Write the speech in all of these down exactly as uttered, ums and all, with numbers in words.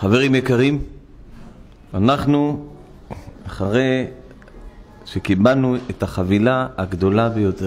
חברים יקרים, אנחנו אחרי שקיבלנו את החבילה הגדולה ביותר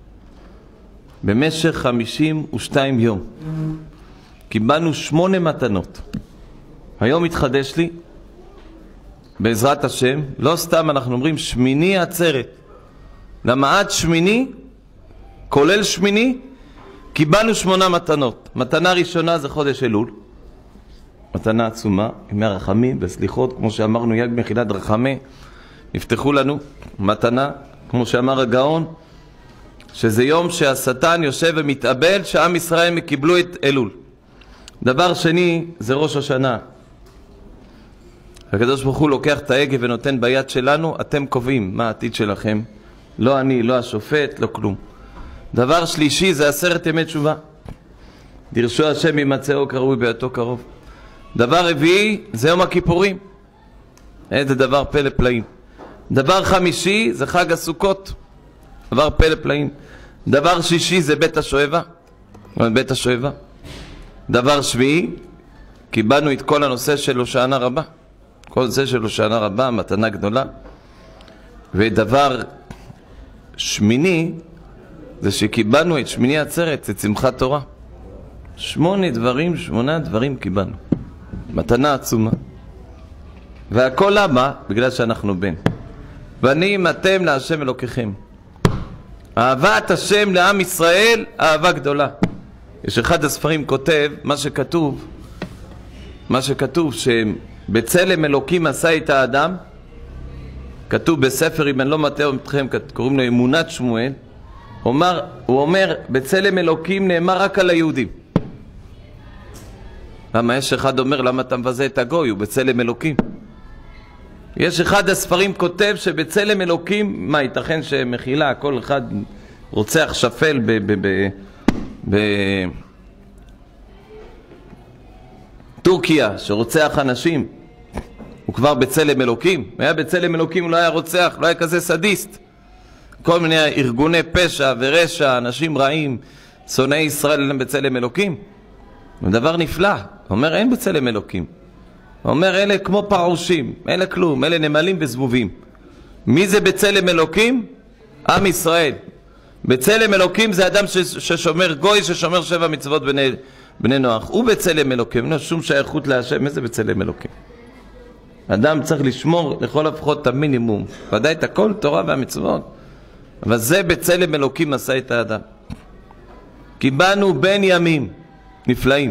במשך חמישים ושתיים יום, קיבלנו שמונה מתנות. היום התחדש לי בעזרת השם, לא סתם אנחנו אומרים שמיני עצרת, למה עד שמיני כולל שמיני קיבלנו שמונה מתנות. מתנה ראשונה זה חודש אלול, מתנה עצומה, ימי הרחמים בסליחות, כמו שאמרנו, יג מחילת רחמי נפתחו לנו. מתנה, כמו שאמר הגאון, שזה יום שהשטן יושב ומתאבל שעם ישראל קיבלו את אלול. דבר שני זה ראש השנה. הקדוש ברוך הוא לוקח את ההגה ונותן ביד שלנו, אתם קובעים מה העתיד שלכם, לא אני, לא השופט, לא כלום. דבר שלישי זה עשרת ימי תשובה, דרשו השם ימצאו קרוי ביתו קרוב. דבר רביעי זה יום הכיפורים, איזה דבר פלא פלאים. דבר חמישי זה חג הסוכות, דבר פלא פלאים. דבר שישי זה בית השואבה, בית השואבה. דבר שביעי קיבלנו את כל הנושא של הושענא רבה, כל זה של הושענא רבה, מתנה גדולה. ודבר שמיני זה שקיבלנו את שמיני עצרת, את שמחת תורה. שמונה דברים, שמונה דברים קיבלנו, מתנה עצומה. והכל למה? בגלל שאנחנו בן. בנים אתם להשם אלוקיכם. אהבת השם לעם ישראל, אהבה גדולה. יש אחד הספרים כותב, מה שכתוב, מה שכתוב שבצלם אלוקים עשה את האדם, כתוב בספר, אם אני לא מטעה אתכם, קוראים לו אמונת שמואל, הוא אומר, הוא אומר בצלם אלוקים נאמר רק על היהודים. למה יש אחד אומר, למה אתה מבזה את הגוי? הוא בצלם אלוקים. יש אחד הספרים כותב שבצלם אלוקים, מה ייתכן שמחילה, כל אחד רוצח שפל ב... ב, ב, ב טורקיה שרוצח אנשים, הוא כבר בצלם אלוקים. היה בצלם אלוקים, הוא לא היה רוצח, לא היה כזה סדיסט. כל מיני ארגוני פשע ורשע, אנשים רעים, שונאי ישראל, הם בצלם אלוקים. זה דבר נפלא. הוא אומר, אין בצלם אלוקים. הוא אומר, אלה כמו פרושים, אלה כלום, אלה נמלים וזבובים. מי זה בצלם אלוקים? עם ישראל. בצלם אלוקים זה אדם ששומר גוי, ששומר שבע מצוות בני, בני נוח. הוא בצלם אלוקים, אין שום שייכות להשם. איזה בצלם אלוקים? אדם צריך לשמור לכל הפחות את המינימום, ודאי את הכל, תורה והמצוות. אבל זה בצלם אלוקים עשה את האדם. קיבלנו בין ימים נפלאים.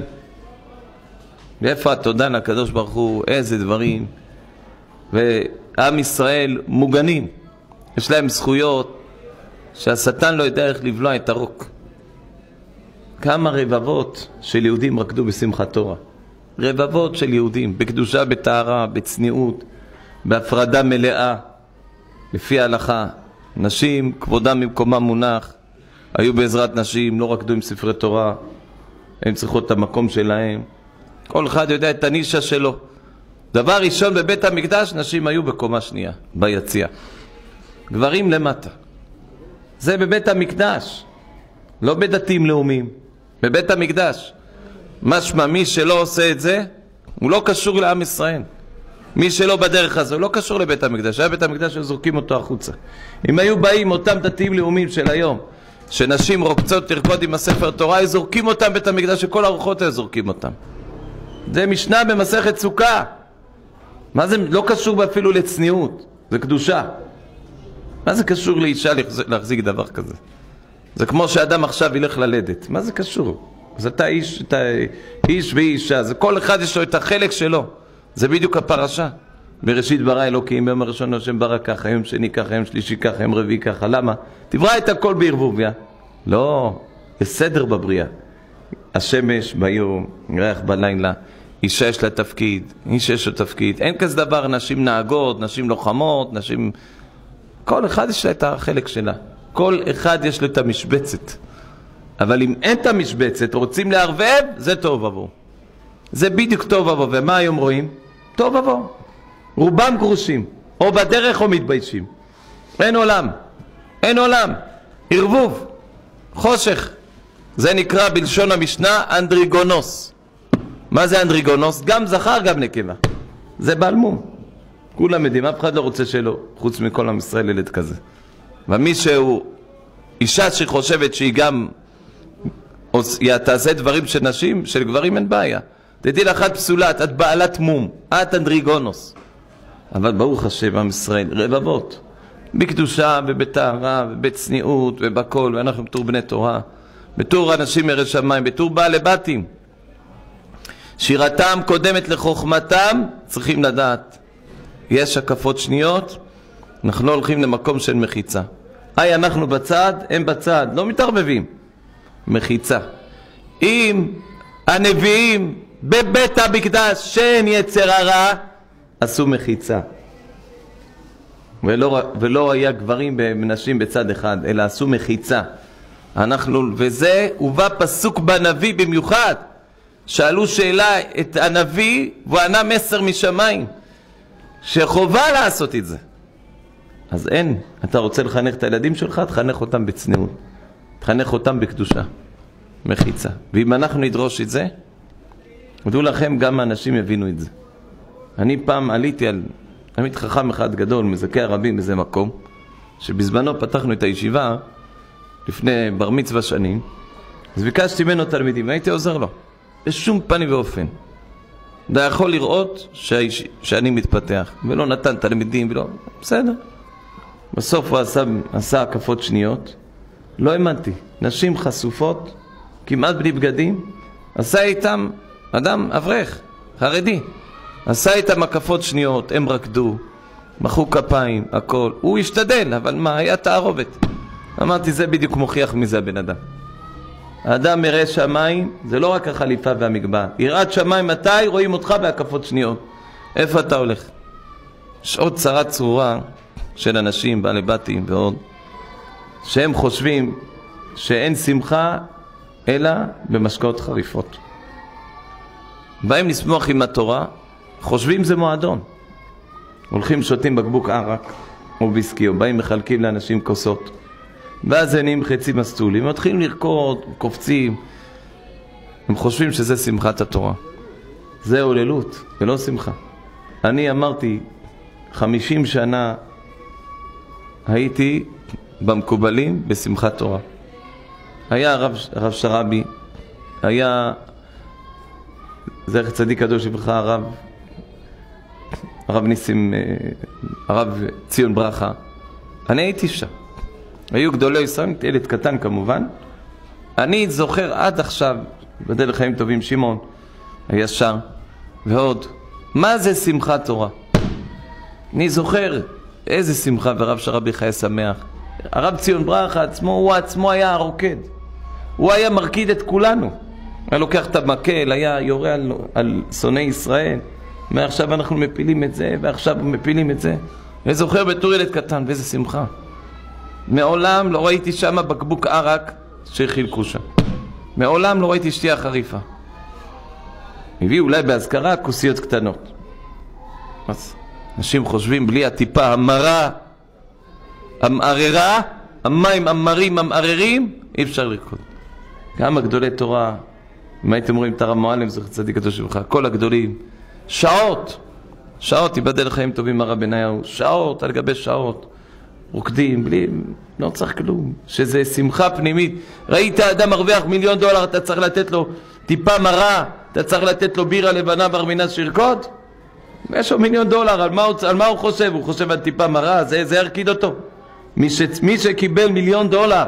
ואיפה התודה לקדוש ברוך הוא, איזה דברים. ועם ישראל מוגנים, יש להם זכויות שהשטן לא יודע איך לבלוע את הרוק. כמה רבבות של יהודים רקדו בשמחת תורה, רבבות של יהודים בקדושה, בטהרה, בצניעות, בהפרדה מלאה לפי ההלכה. נשים כבודם במקומם מונח, היו בעזרת נשים, לא רקדו עם ספרי תורה, הם צריכות את המקום שלהם, כל אחד יודע את הנישה שלו. דבר ראשון, בבית המקדש נשים היו בקומה שנייה, ביציאה, גברים למטה. זה בבית המקדש, לא בדתים לאומיים, בבית המקדש. משמע מי שלא עושה את זה הוא לא קשור לעם ישראל. מי שלא בדרך הזו לא קשור לבית המקדש. היה בית המקדש שזורקים אותו החוצה. אם היו באים אותם דתיים לאומיים של היום, שנשים רוקצות תרקוד עם הספר תורה, היו זורקים אותם בית המקדש, שכל הרוחות היו זורקים אותם. זה משנה במסכת סוכה. מה זה? לא קשור אפילו לצניעות, זה קדושה. מה זה קשור לאישה להחזיק דבר כזה? זה כמו שאדם עכשיו ילך ללדת, מה זה קשור? אז אתה איש, אתה איש ואישה, זה כל אחד יש לו את החלק שלו. זה בדיוק הפרשה. בראשית ברא אלוקים, ביום הראשון השם ברא ככה, יום שני ככה, יום שלישי ככה, יום רביעי ככה. למה? תברא את הכל בערבוביה. לא, יש סדר בבריאה. השמש ביום, ירח בלילה, אישה יש לה תפקיד, איש יש לה תפקיד. אין כזה דבר, נשים נהגות, נשים לוחמות, נשים... כל אחד יש לה את החלק שלה. כל אחד יש לו את המשבצת. אבל אם אין את המשבצת, רוצים לערבב, זה טוב עבור. זה בדיוק טוב עבור. ומה היום רואים? טוב עבור. רובם גרושים, או בדרך או מתביישים. אין עולם. אין עולם. ערבוב. חושך. זה נקרא בלשון המשנה אנדריגונוס. מה זה אנדריגונוס? גם זכר גם נקבה. זה בעל מום. כולם יודעים, אף אחד לא רוצה שלא, חוץ מכל עם ישראל ילד כזה. ומי שהוא אישה שחושבת שהיא גם תעשה דברים של נשים, של גברים אין בעיה. תדעי לך, את פסולת, את בעלת מום, את אנדריגונוס. אבל ברוך השם, עם ישראל, רבבות, בקדושה ובטהרה ובצניעות ובכל, ואנחנו בתור בני תורה, בתור אנשים ירא שמיים, בתור בעלי בתים. שירתם קודמת לחוכמתם, צריכים לדעת. יש הקפות שניות, אנחנו לא הולכים למקום של מחיצה. היי, אנחנו בצד, הם בצד, לא מתערבבים. מחיצה. אם הנביאים בבית המקדש שאין יצר הרע, עשו מחיצה. ולא, ולא היה גברים ונשים בצד אחד, אלא עשו מחיצה. אנחנו, וזה הובא פסוק בנביא במיוחד. שאלו שאלה את הנביא, והוא ענה מסר משמיים, שחובה לעשות את זה. אז אין, אתה רוצה לחנך את הילדים שלך, תחנך אותם בצניעות. תחנך אותם בקדושה. מחיצה. ואם אנחנו נדרוש את זה, ודעו לכם, גם האנשים יבינו את זה. אני פעם עליתי על תלמיד חכם אחד גדול, מזכי הרבים באיזה מקום, שבזמנו פתחנו את הישיבה, לפני בר מצווה שנים, אז ביקשתי ממנו תלמידים, והייתי עוזר לו. בשום פנים ואופן. אתה יכול לראות שהאיש, שאני מתפתח, ולא נתן תלמידים, ולא, בסדר. בסוף הוא עשה, עשה הקפות שניות, לא האמנתי. נשים חשופות, כמעט בלי בגדים, עשה איתם אדם אברך, חרדי. עשה איתם הקפות שניות, הם רקדו, מחאו כפיים, הכל. הוא השתדל, אבל מה, היה תערובת. אמרתי, זה בדיוק מוכיח מי זה הבן אדם. האדם ירא שמיים, זה לא רק החליפה והמגבע. יראת שמיים, מתי רואים אותך בהקפות שניות? איפה אתה הולך? יש עוד צרה צרורה של אנשים, בעלי בתים ועוד, שהם חושבים שאין שמחה אלא במשקאות חריפות. באים לשמוח עם התורה, חושבים זה מועדון. הולכים שותים בקבוק ערק או ביסקי, או באים מחלקים לאנשים כוסות. ואז הם נהיים חצי מסטולים, מתחילים לרקוד, קופצים. הם חושבים שזה שמחת התורה. זה הוללות, זה לא שמחה. אני אמרתי, חמישים שנה הייתי במקובלים בשמחת תורה. היה הרב, הרב שרבי, היה זכר צדיק קדוש לברכה, הרב, הרב ניסים, הרב ציון ברכה. אני הייתי שם. היו גדולי ישראל, ילד קטן כמובן. אני זוכר עד עכשיו, בדל לחיים טובים, שמעון הישר ועוד, מה זה שמחת תורה? אני זוכר איזה שמחה, ורב שרבי חיה שמח. הרב ציון ברכה עצמו, הוא עצמו היה הרוקד. הוא היה מרקיד את כולנו. היה לוקח את המקל, היה יורה על, על שונאי ישראל. מעכשיו אנחנו מפילים את זה, ועכשיו מפילים את זה. אני זוכר בתור ילד קטן, ואיזה שמחה. מעולם לא ראיתי שם בקבוק ערק שחילקו שם. מעולם לא ראיתי שתייה חריפה. הביאו אולי בהזכרה כוסיות קטנות. אז אנשים חושבים בלי הטיפה המרה, המעררה, המים המרים, המעררים, אי אפשר לרקוד. גם הגדולי תורה, אם הייתם רואים את הרב מועלם, זכר צדיק קדוש לברכה, כל הגדולים, שעות, שעות, ייבדל לחיים טובים הרב בניהו, שעות על גבי שעות, רוקדים, בלי, לא צריך כלום, שזה שמחה פנימית. ראית אדם מרוויח מיליון דולר, אתה צריך לתת לו טיפה מרה, אתה צריך לתת לו בירה לבנה ברמינס שירקוד? יש לו מיליון דולר, על מה הוא, על מה הוא חושב? הוא חושב על טיפה מרה, זה, זה ירקיד אותו. מי, ש, מי שקיבל מיליון דולר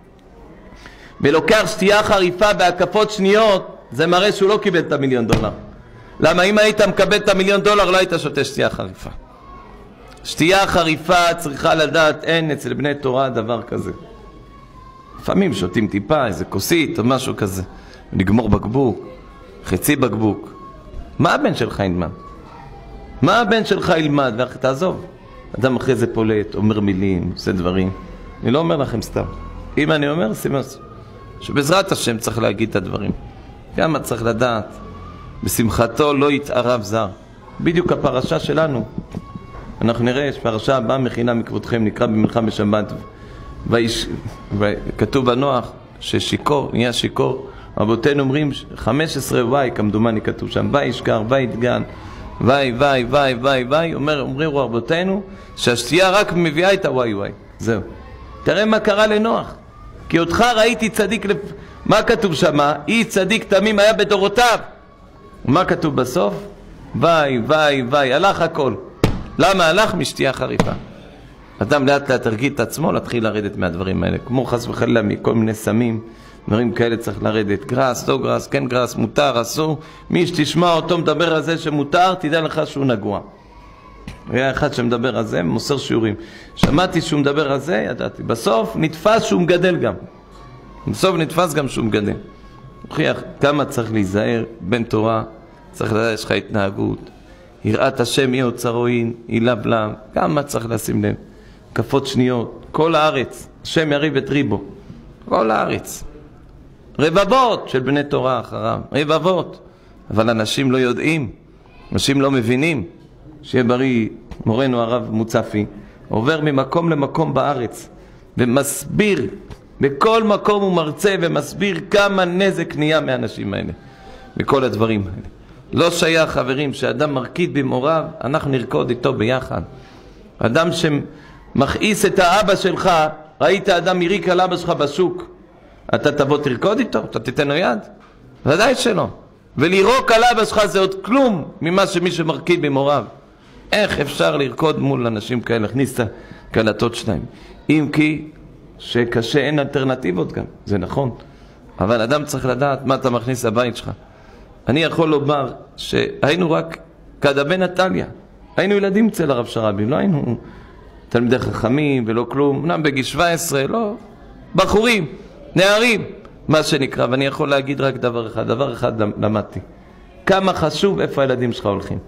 ולוקח שתייה חריפה בהקפות שניות, זה מראה שהוא לא קיבל את המיליון דולר. למה אם היית מקבל את המיליון דולר, לא היית שותה שתייה חריפה. שתייה חריפה צריכה לדעת, אין אצל בני תורה דבר כזה. לפעמים שותים טיפה, איזה כוסית או משהו כזה, לגמור בקבוק, חצי בקבוק. מה הבן שלך ילמד? מה הבן שלך ילמד? תעזוב. אדם אחרי זה פולט, אומר מילים, עושה דברים. אני לא אומר לכם סתם. אם אני אומר, שימו שבעזרת השם צריך להגיד את הדברים. גם צריך לדעת, בשמחתו לא יתערב זר. בדיוק הפרשה שלנו. אנחנו נראה, יש פרשה הבאה מכינה מכבודכם, נקרא במלחם בשבת. ויש, וכתוב בנוח ששיקור, נהיה שיקור, רבותינו אומרים חמש עשרה וואי, כמדומני כתוב שם, וואי ישכר, וואי יתגן, וואי וואי וואי וואי וואי, אומר, אומרים רבותינו שהשתייה רק מביאה את הוואי וואי. זהו. תראה מה קרה לנוח. כי אותך ראיתי צדיק, לפ... מה כתוב שם? אי צדיק תמים היה בדורותיו. מה כתוב בסוף? וואי וואי וואי, הלך הכל. למה הלך? משתייה חריפה. אדם לאט לאט תרגיל את עצמו להתחיל לרדת מהדברים האלה, כמו חס וחלילה מכל מיני סמים, דברים כאלה צריך לרדת. גרס, לא גרס, כן גרס, מותר, אסור. מי שתשמע אותו מדבר על זה שמותר, תדע לך שהוא נגוע. היה אחד שמדבר על זה, מוסר שיעורים. שמעתי שהוא מדבר על זה, ידעתי. בסוף נתפס שהוא מגדל גם. בסוף נתפס גם שהוא מגדל. הוכיח כמה צריך להיזהר בין תורה, צריך לדעת, יש לך התנהגות. יראת השם יהיה אוצרועין, היא לב לב. כמה צריך לשים לב. קפות שניות, כל הארץ, השם יריב את ריבו. כל הארץ. רבבות של בני תורה אחריו, רבבות. אבל אנשים לא יודעים, אנשים לא מבינים. שיהיה בריא, מורנו הרב מוצפי, עובר ממקום למקום בארץ, ומסביר, בכל מקום הוא מרצה ומסביר כמה נזק נהיה מאנשים האלה, בכל הדברים האלה. לא שייך, חברים, שאדם מרקיד במוריו, אנחנו נרקוד איתו ביחד. אדם שמכעיס את האבא שלך, ראית אדם יריק על אבא שלך בשוק, אתה תבוא תרקוד איתו, אתה תיתן לו יד? ודאי שלא. ולירוק על אבא שלך זה עוד כלום ממה שמי שמרקיד במוריו. איך אפשר לרקוד מול אנשים כאלה, להכניס את הקלטות שלהם? אם כי שקשה, אין אלטרנטיבות גם, זה נכון. אבל אדם צריך לדעת מה אתה מכניס לבית שלך. אני יכול לומר שהיינו רק כדבי נטליה. היינו ילדים אצל הרב שרבי, לא היינו תלמידי חכמים ולא כלום. אמנם בגיל שבע עשרה, לא, בחורים, נערים, מה שנקרא. ואני יכול להגיד רק דבר אחד, דבר אחד למדתי. כמה חשוב איפה הילדים שלך הולכים.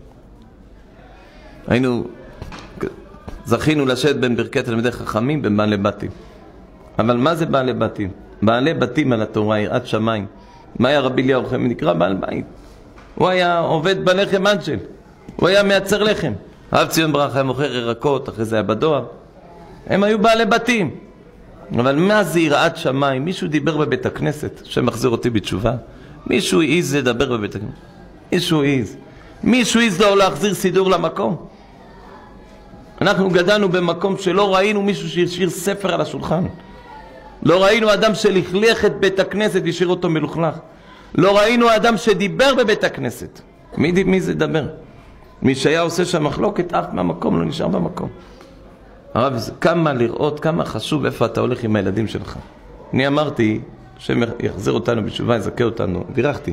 היינו, זכינו לשבת בין ברכי תלמידי חכמים בין בעלי בתים. אבל מה זה בעלי בתים? בעלי בתים על התורה, יראת שמיים. מה היה רבי אליהו חמי? נקרא בעל בית. הוא היה עובד בלחם אנג'ל. הוא היה מייצר לחם. הרב ציון ברכה היה מוכר ירקות, אחרי זה היה בדואר. הם היו בעלי בתים. אבל מה זה יראת שמיים? מישהו דיבר בבית הכנסת, שמחזיר אותי בתשובה. מישהו העיז לדבר בבית הכנסת. מישהו העיז. מישהו העיז לו להחזיר סידור למקום. אנחנו גדלנו במקום שלא ראינו מישהו שהשאיר ספר על השולחן. לא ראינו אדם שלכלך את בית הכנסת והשאיר אותו מלוכלך. לא ראינו אדם שדיבר בבית הכנסת. מי, מי זה דבר? מי שהיה עושה שם מחלוקת, אף מהמקום לא נשאר במקום. הרב, כמה לראות, כמה חשוב איפה אתה הולך עם הילדים שלך. אני אמרתי, השם יחזיר אותנו בתשובה, יזכה אותנו, בירכתי.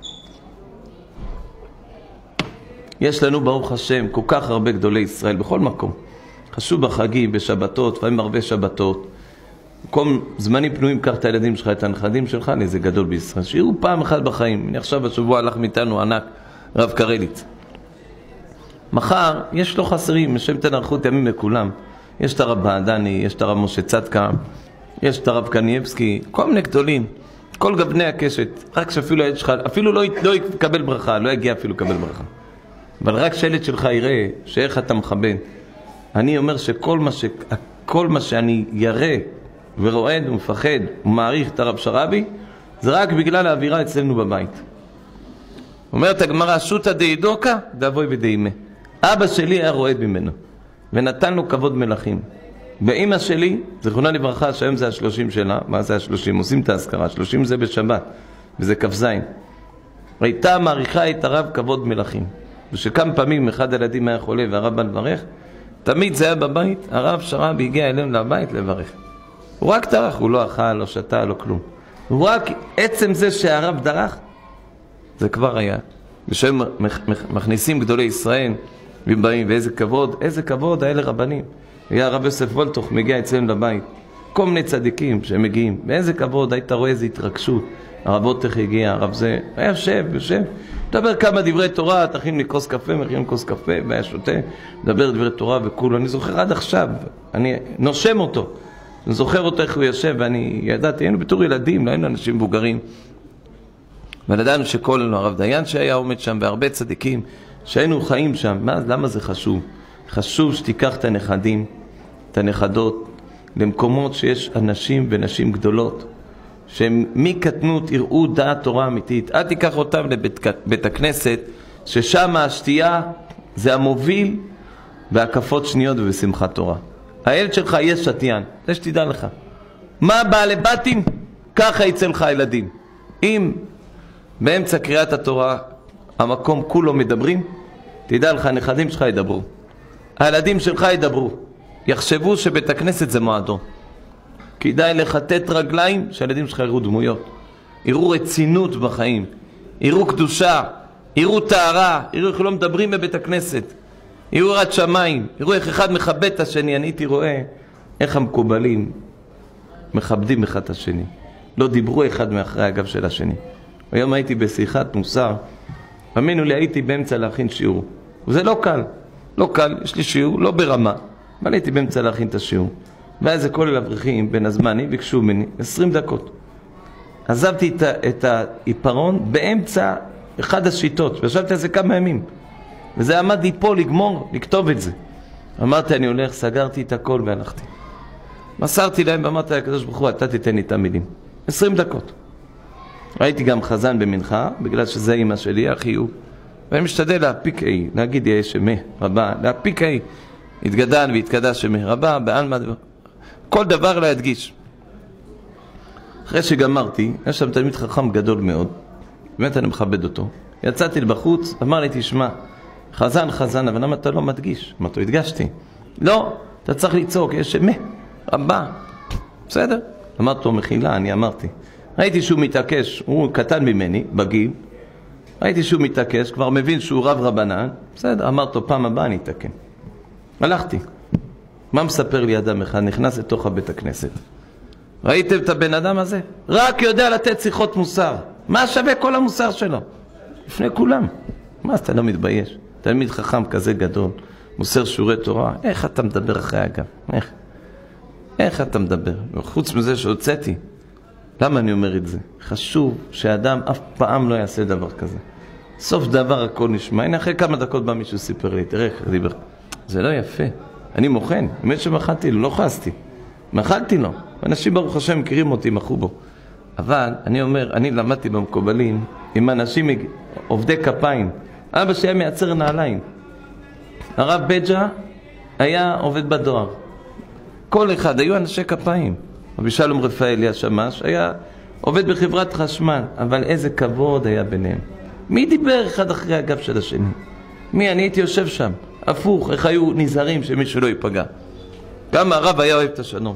יש לנו ברוך השם כל כך הרבה גדולי ישראל בכל מקום. חשוב בחגים, בשבתות, לפעמים הרבה שבתות. כל זמנים פנויים, קח את הילדים שלך, את הנכדים שלך, לאיזה גדול בישראל. שיראו פעם אחת בחיים. אני עכשיו בשבוע הלך מאיתנו ענק, רב קרליץ. מחר יש לו חסרים, השם תן אריכות ימים לכולם. יש את הרב בעדני, יש את הרב משה צדקה, יש את הרב קנייבסקי, כל מיני גדולים. כל גבני הקשת, רק שאפילו הילד שלך, אפילו לא, לא יקבל ברכה, לא יגיע אפילו לקבל ברכה. אבל רק שהילד שלך יראה שאיך אתה מכבד. אני אומר שכל מה, ש... כל מה שאני ירא ורועד ומפחד ומעריך את הרב שרבי, זה רק בגלל האווירה אצלנו בבית. אומרת הגמרא, שוטה דאידוקה, דאבוי ודאימה. אבא שלי היה רועד ממנו, ונתן לו כבוד מלכים. ואמא שלי, זכרונה לברכה, שהיום זה השלושים שלה, מה זה השלושים? עושים את ההזכרה, שלושים זה בשבת, וזה כ"ז. הייתה מעריכה את הרב כבוד מלכים. ושכמה פעמים אחד הילדים היה חולה והרב בא לברך, תמיד זה היה בבית, הרב שרבי הגיע אלינו לבית לברך. הוא רק דרך, הוא לא אכל, לא שתה, לא כלום. הוא רק עצם זה שהרב דרך, זה כבר היה. ושהם מכניסים גדולי ישראל, ובאים, ואיזה כבוד, איזה כבוד היה לרבנים. היה הרב יוסף וולטוך מגיע אצלנו לבית. כל מיני צדיקים שהם מגיעים. באיזה כבוד, היית רואה איזו התרגשות. הרב וולטוך הגיע, הרב זה, היה יושב, יושב. מדבר כמה דברי תורה, תכין לי כוס קפה, מכין כוס קפה, והיה שותה, מדבר דברי תורה וכולו. אני זוכר עד עכשיו, אני נושם אותו. אני זוכר אותו איך הוא יושב, ואני ידעתי, היינו בתור ילדים, לא היינו אנשים מבוגרים. ולדענו שכל הרב דיין שהיה עומד שם, והרבה צדיקים, שהיינו חיים שם. מה, למה זה חשוב? חשוב שתיקח את הנכדים, את הנכדות, למקומות שיש אנשים ונשים גדולות. שהם מקטנות יראו דעת תורה אמיתית. אל תיקח אותם לבית בית הכנסת, ששם השתייה זה המוביל בהקפות שניות ובשמחת תורה. הילד שלך יהיה שתיין, זה שתדע לך. מה בעלי בתים? ככה יצא לך הילדים. אם באמצע קריאת התורה המקום כולו מדברים, תדע לך, הנכדים שלך ידברו. הילדים שלך ידברו. יחשבו שבית הכנסת זה מועדון. כדאי לחטט רגליים שהילדים שלך יראו דמויות. יראו רצינות בחיים. יראו קדושה. יראו טהרה. יראו איך לא מדברים בבית הכנסת. יראו יראת שמיים. יראו איך אחד מכבד את השני. אני הייתי רואה איך המקובלים מכבדים אחד את השני. לא דיברו אחד מאחרי הגב של השני. היום הייתי בשיחת מוסר. אמינו לי, הייתי באמצע להכין שיעור. וזה לא קל. לא קל. יש לי שיעור, לא ברמה. אבל הייתי באמצע להכין את השיעור. ואז זה כל האברכים בין הזמני ביקשו ממני עשרים דקות. עזבתי את, את העיפרון באמצע אחד השיטות. וישבתי על זה כמה ימים. וזה עמד לי פה לגמור, לכתוב את זה. אמרתי, אני הולך, סגרתי את הכל והלכתי. מסרתי להם ואמרתי לקדוש ברוך הוא, אתה תיתן לי את המילים. עשרים דקות. ראיתי גם חזן במנחה, בגלל שזה אמא שלי, אחי הוא. ואני משתדל להפיק אי, להגיד יהיה שמה, רבה, להפיק אי. התגדל והתקדש שמה, רבה, בעלמא דבר. כל דבר להדגיש. אחרי שגמרתי, יש שם תלמיד חכם גדול מאוד. באמת אני מכבד אותו. יצאתי לבחוץ, אמר לי, תשמע, חזן, חזן, אבל למה אתה לא מדגיש? אמרתי, הדגשתי. לא, אתה צריך לצעוק, יש שמה, רבה. בסדר? אמרתי לו, מחילה, אני אמרתי. ראיתי שהוא מתעקש, הוא קטן ממני, בגיל. ראיתי שהוא מתעקש, כבר מבין שהוא רב רבנן. בסדר, אמרתי לו, פעם הבאה אני אתקן. הלכתי. מה מספר לי אדם אחד? נכנס לתוך הבית הכנסת. ראיתם את הבן אדם הזה? רק יודע לתת שיחות מוסר. מה שווה כל המוסר שלו? לפני כולם. מה, אתה לא מתבייש? תלמיד חכם כזה גדול, מוסר שיעורי תורה. איך אתה מדבר אחרי הגב? איך? איך אתה מדבר? חוץ מזה שהוצאתי. למה אני אומר את זה? חשוב שהאדם אף פעם לא יעשה דבר כזה. סוף דבר הכל נשמע. הנה אחרי כמה דקות בא מישהו סיפר לי, תראה איך דיבר. זה לא יפה. אני מוכן. באמת שמחלתי לו, לא חסתי. מחלתי לו. אנשים ברוך השם מכירים אותי, מחו בו. אבל אני אומר, אני למדתי במקובלים עם אנשים עובדי כפיים. אבא שהיה מייצר נעליים. הרב בג'ה היה עובד בדואר. כל אחד, היו אנשי כפיים. רבי שלום רפאלי השמש היה עובד בחברת חשמל, אבל איזה כבוד היה ביניהם. מי דיבר אחד אחרי הגב של השני? מי? אני הייתי יושב שם. הפוך, איך היו נזהרים שמישהו לא ייפגע. כמה הרב היה אוהב את השלום.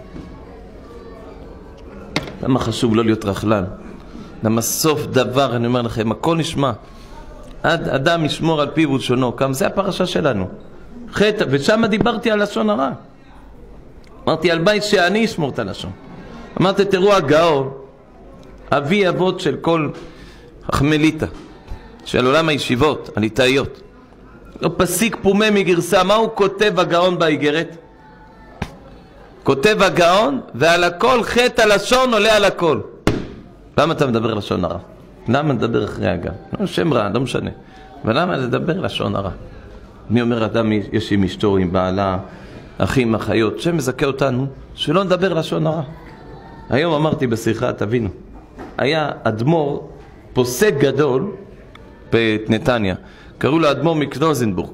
למה חשוב לא להיות רכלן? למה סוף דבר, אני אומר לכם, הכל נשמע. עד אדם ישמור על פיו ולשונו. כמה זה הפרשה שלנו. חטא, ושם דיברתי על לשון הרע. אמרתי על בית שאני אשמור את הלשון. אמרתי, תראו הגאון, אבי אבות של כל החמליטה, של עולם הישיבות, הליטאיות. לא פסיק פומה מגרסה. מה הוא כותב הגאון באיגרת? כותב הגאון, ועל הכל חטא הלשון עולה על הכל. למה אתה מדבר לשון הרע? למה לדבר אחרי הגב? לא שם רע, לא משנה. ולמה לדבר לשון הרע? אני אומר, אדם יש עם אשתו, עם בעלה, אחים, אחיות, שמזכה אותנו, שלא נדבר לשון הרע. היום אמרתי בשיחה, תבינו, היה אדמו"ר, פוסק גדול, בנתניה, קראו לו אדמו"ר מקנוזנבורג.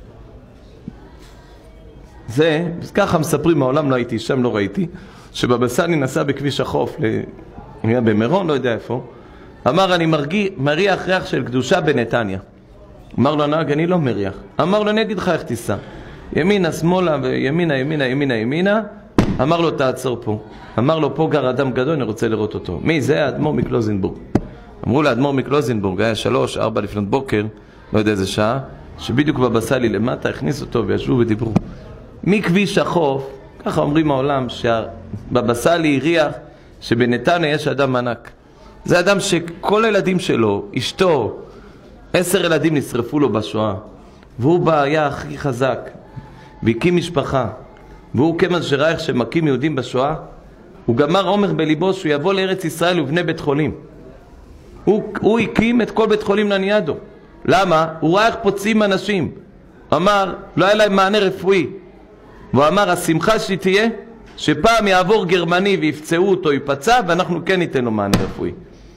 זה, ככה מספרים, מעולם לא הייתי שם, לא ראיתי, שבבא סאלי נסע בכביש החוף, היה במירון, לא יודע איפה, אמר, אני מרגיע, מריח ריח של קדושה בנתניה. אמר לו הנהג, אני לא מריח. אמר לו, אני אגיד לך איך תיסע. ימינה, שמאלה, וימינה, ימינה, ימינה, ימינה. אמר לו, תעצור פה. אמר לו, פה גר אדם גדול, אני רוצה לראות אותו. מי? זה האדמו"ר מקלוזנבורג. אמרו לאדמו"ר מקלוזנבורג, היה שלוש, ארבע לפנות בוקר, לא יודע איזה שעה, שבדיוק בבא סאלי למטה, הכניס אותו וישבו ודיברו. מכביש החוף, ככה אומרים העולם, שבבא סאלי הריח שבנתניה יש אדם ענק. זה אדם שכל הילדים שלו, אשתו, עשר ילדים נשרפו לו בשואה, והוא בא, היה הכי חזק, והקים משפחה, והוא כמה שראיך שמקים יהודים בשואה, הוא גמר עומר בליבו שהוא יבוא לארץ ישראל ובני בית חולים. הוא, הוא הקים את כל בית חולים לניאדו. למה? הוא ראה איך פוצעים אנשים. אמר, לא היה להם מענה רפואי. והוא אמר, השמחה שלי תהיה שפעם יעבור גרמני ויפצעו אותו, ייפצע, ואנחנו כן ניתן לו מענה רפואי.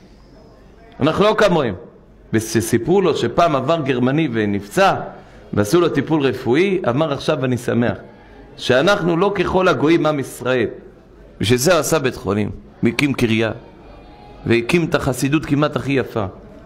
אנחנו לא כמוהם. ושסיפרו לו שפעם עבר גרמני ונפצע, ועשו לו טיפול רפואי, אמר עכשיו אני שמח, שאנחנו לא ככל הגויים עם ישראל. בשביל זה הוא עשה בית חולים, והקים קריה, והקים את החסידות כמעט הכי יפה.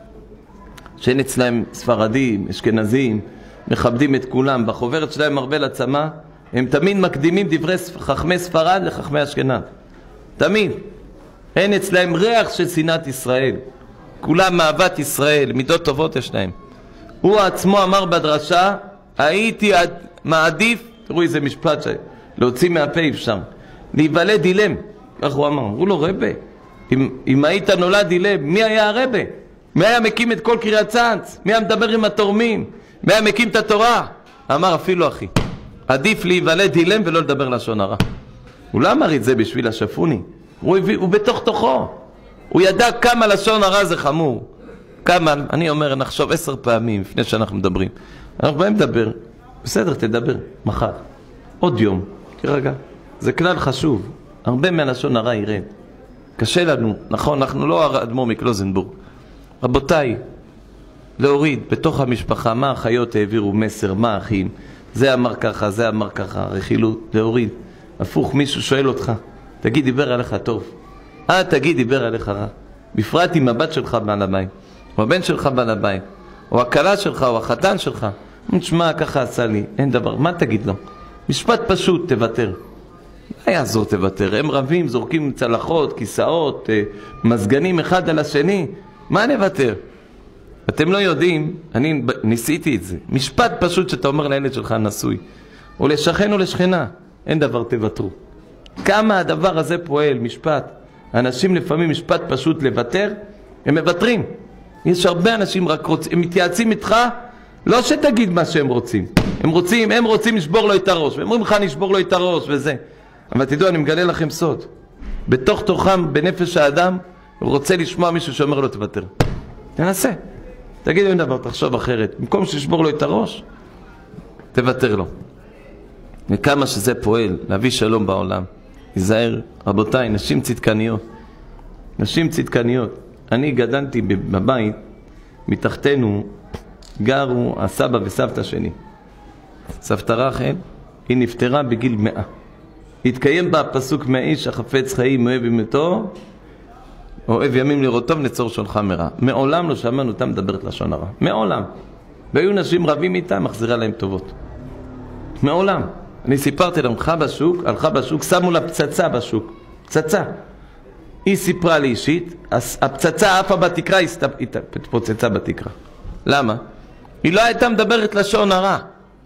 שאין אצלהם ספרדים, אשכנזים, מכבדים את כולם. בחוברת שלהם הרבה לצמא, הם תמיד מקדימים דברי חכמי ספרד לחכמי אשכנז. תמיד. אין אצלהם ריח של שנאת ישראל. כולם מאהבת ישראל, מידות טובות יש להם. הוא עצמו אמר בדרשה, הייתי מעדיף, תראו איזה משפט ש... להוציא מהפה אפשר, להיוולד דילם, כך הוא אמר. אמרו לו רבה, אם, אם היית נולד דילם, מי היה הרבה? מי היה מקים את כל קריית צאנז? מי היה מדבר עם התורמים? מי היה מקים את התורה? אמר אפילו אחי, עדיף להיוולד דילם ולא לדבר לשון הרע. הוא לא אמר את זה בשביל השפוני, הוא, הביא, הוא בתוך תוכו, הוא ידע כמה לשון הרע זה חמור. כמה, אני אומר, נחשוב עשר פעמים לפני שאנחנו מדברים. אנחנו באים לדבר, בסדר, תדבר, מחר, עוד יום, תרגע. זה כלל חשוב, הרבה מהלשון הרע ירד. קשה לנו, נכון, אנחנו לא אדמו"ר מקלוזנבורג. רבותיי, להוריד בתוך המשפחה, מה החיות העבירו מסר, מה האחים, זה אמר ככה, זה אמר ככה, רכילות, להוריד. הפוך, מישהו שואל אותך, תגיד, דיבר עליך טוב. אה, תגיד, דיבר עליך רע. בפרט אם הבת שלך בעל הבית, או הבן שלך בעל הבית, או הכלה שלך, או החתן שלך. תשמע, ככה עשה לי, אין דבר, מה תגיד לו? משפט פשוט, תוותר. מה יעזור תוותר? הם רבים, זורקים צלחות, כיסאות, מזגנים אחד על השני. מה נוותר? אתם לא יודעים, אני ניסיתי את זה. משפט פשוט שאתה אומר לילד שלך נשוי, או לשכן או לשכנה, אין דבר תוותרו. כמה הדבר הזה פועל, משפט. אנשים לפעמים משפט פשוט לוותר, הם מוותרים. יש הרבה אנשים רק רוצים, הם מתייעצים איתך, לא שתגיד מה שהם רוצים. הם רוצים, הם רוצים לשבור לו את הראש, והם אומרים לך נשבור לו את הראש וזה. אבל תדעו, אני מגלה לכם סוד. בתוך תוכם, בנפש האדם, הוא רוצה לשמוע מישהו שאומר לו תוותר. תנסה. תגיד אין דבר, תחשוב אחרת. במקום ששבור לו את הראש, תוותר לו. וכמה שזה פועל, להביא שלום בעולם. תיזהר, רבותיי, נשים צדקניות. נשים צדקניות. אני גדלתי בבית, מתחתנו גרו הסבא וסבתא שלי. סבתא רחל, היא נפטרה בגיל מאה. התקיים בה הפסוק מהאיש החפץ חיים אוהב ימתו, אוהב ימים לראות טוב נצור שונך מרע. מעולם לא שמענו אותה מדברת לשון הרע. מעולם. והיו נשים רבים איתה, מחזירה להם טובות. מעולם. אני סיפרתי להם, הלכה בשוק, הלכה בשוק, שמו לה פצצה בשוק. פצצה. היא סיפרה לי אישית, הפצצה עפה בתקרה, היא התפוצצה בתקרה. למה? היא לא הייתה מדברת לשון הרע.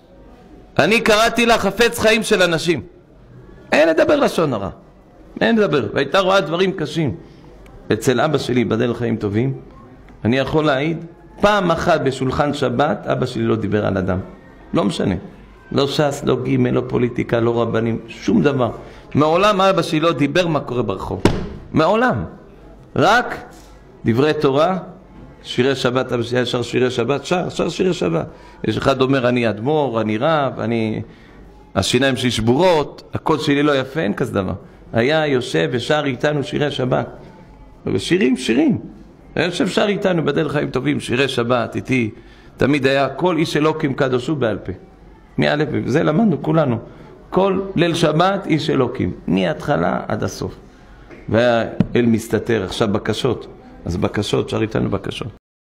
אני קראתי לה חפץ חיים של אנשים. אין לדבר לשון הרע. אין לדבר. והייתה רואה דברים קשים. אצל אבא שלי, בדל חיים טובים, אני יכול להעיד, פעם אחת בשולחן שבת, אבא שלי לא דיבר על אדם. לא משנה. לא ש"ס, לא ג', לא פוליטיקה, לא רבנים, שום דבר. מעולם אבא שלי לא דיבר מה קורה ברחוב. מעולם. רק דברי תורה, שירי שבת, אבא שלי שר שירי שבת, שר, שר שירי שבת. יש אחד אומר, אני אדמו"ר, אני רב, אני... השיניים שלי שבורות, הקול שלי לא יפה, אין כזה דבר. היה יושב ושר איתנו שירי שבת. ושירים, שירים. היה יושב שר איתנו בדל חיים טובים, שירי שבת, איתי. תמיד היה כל איש אלוקים קדושו בעל פה. מאלף, וזה למדנו כולנו. כל ליל שבת איש אלוקים. מההתחלה עד הסוף. והיה אל מסתתר, עכשיו בקשות. אז בקשות, שר איתנו בקשות.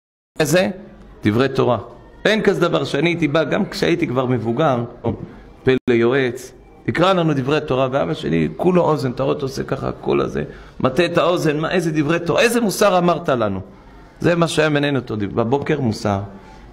זה דברי תורה. אין כזה דבר שאני הייתי בא, גם כשהייתי כבר מבוגר, פה ליועץ, תקרא לנו דברי תורה, ואבא שלי כולו אוזן, תראות עושה ככה, כל הזה, מטה את האוזן, מה, איזה דברי תורה, איזה מוסר אמרת לנו. זה מה שהיה מנהל אותו, בבוקר מוסר,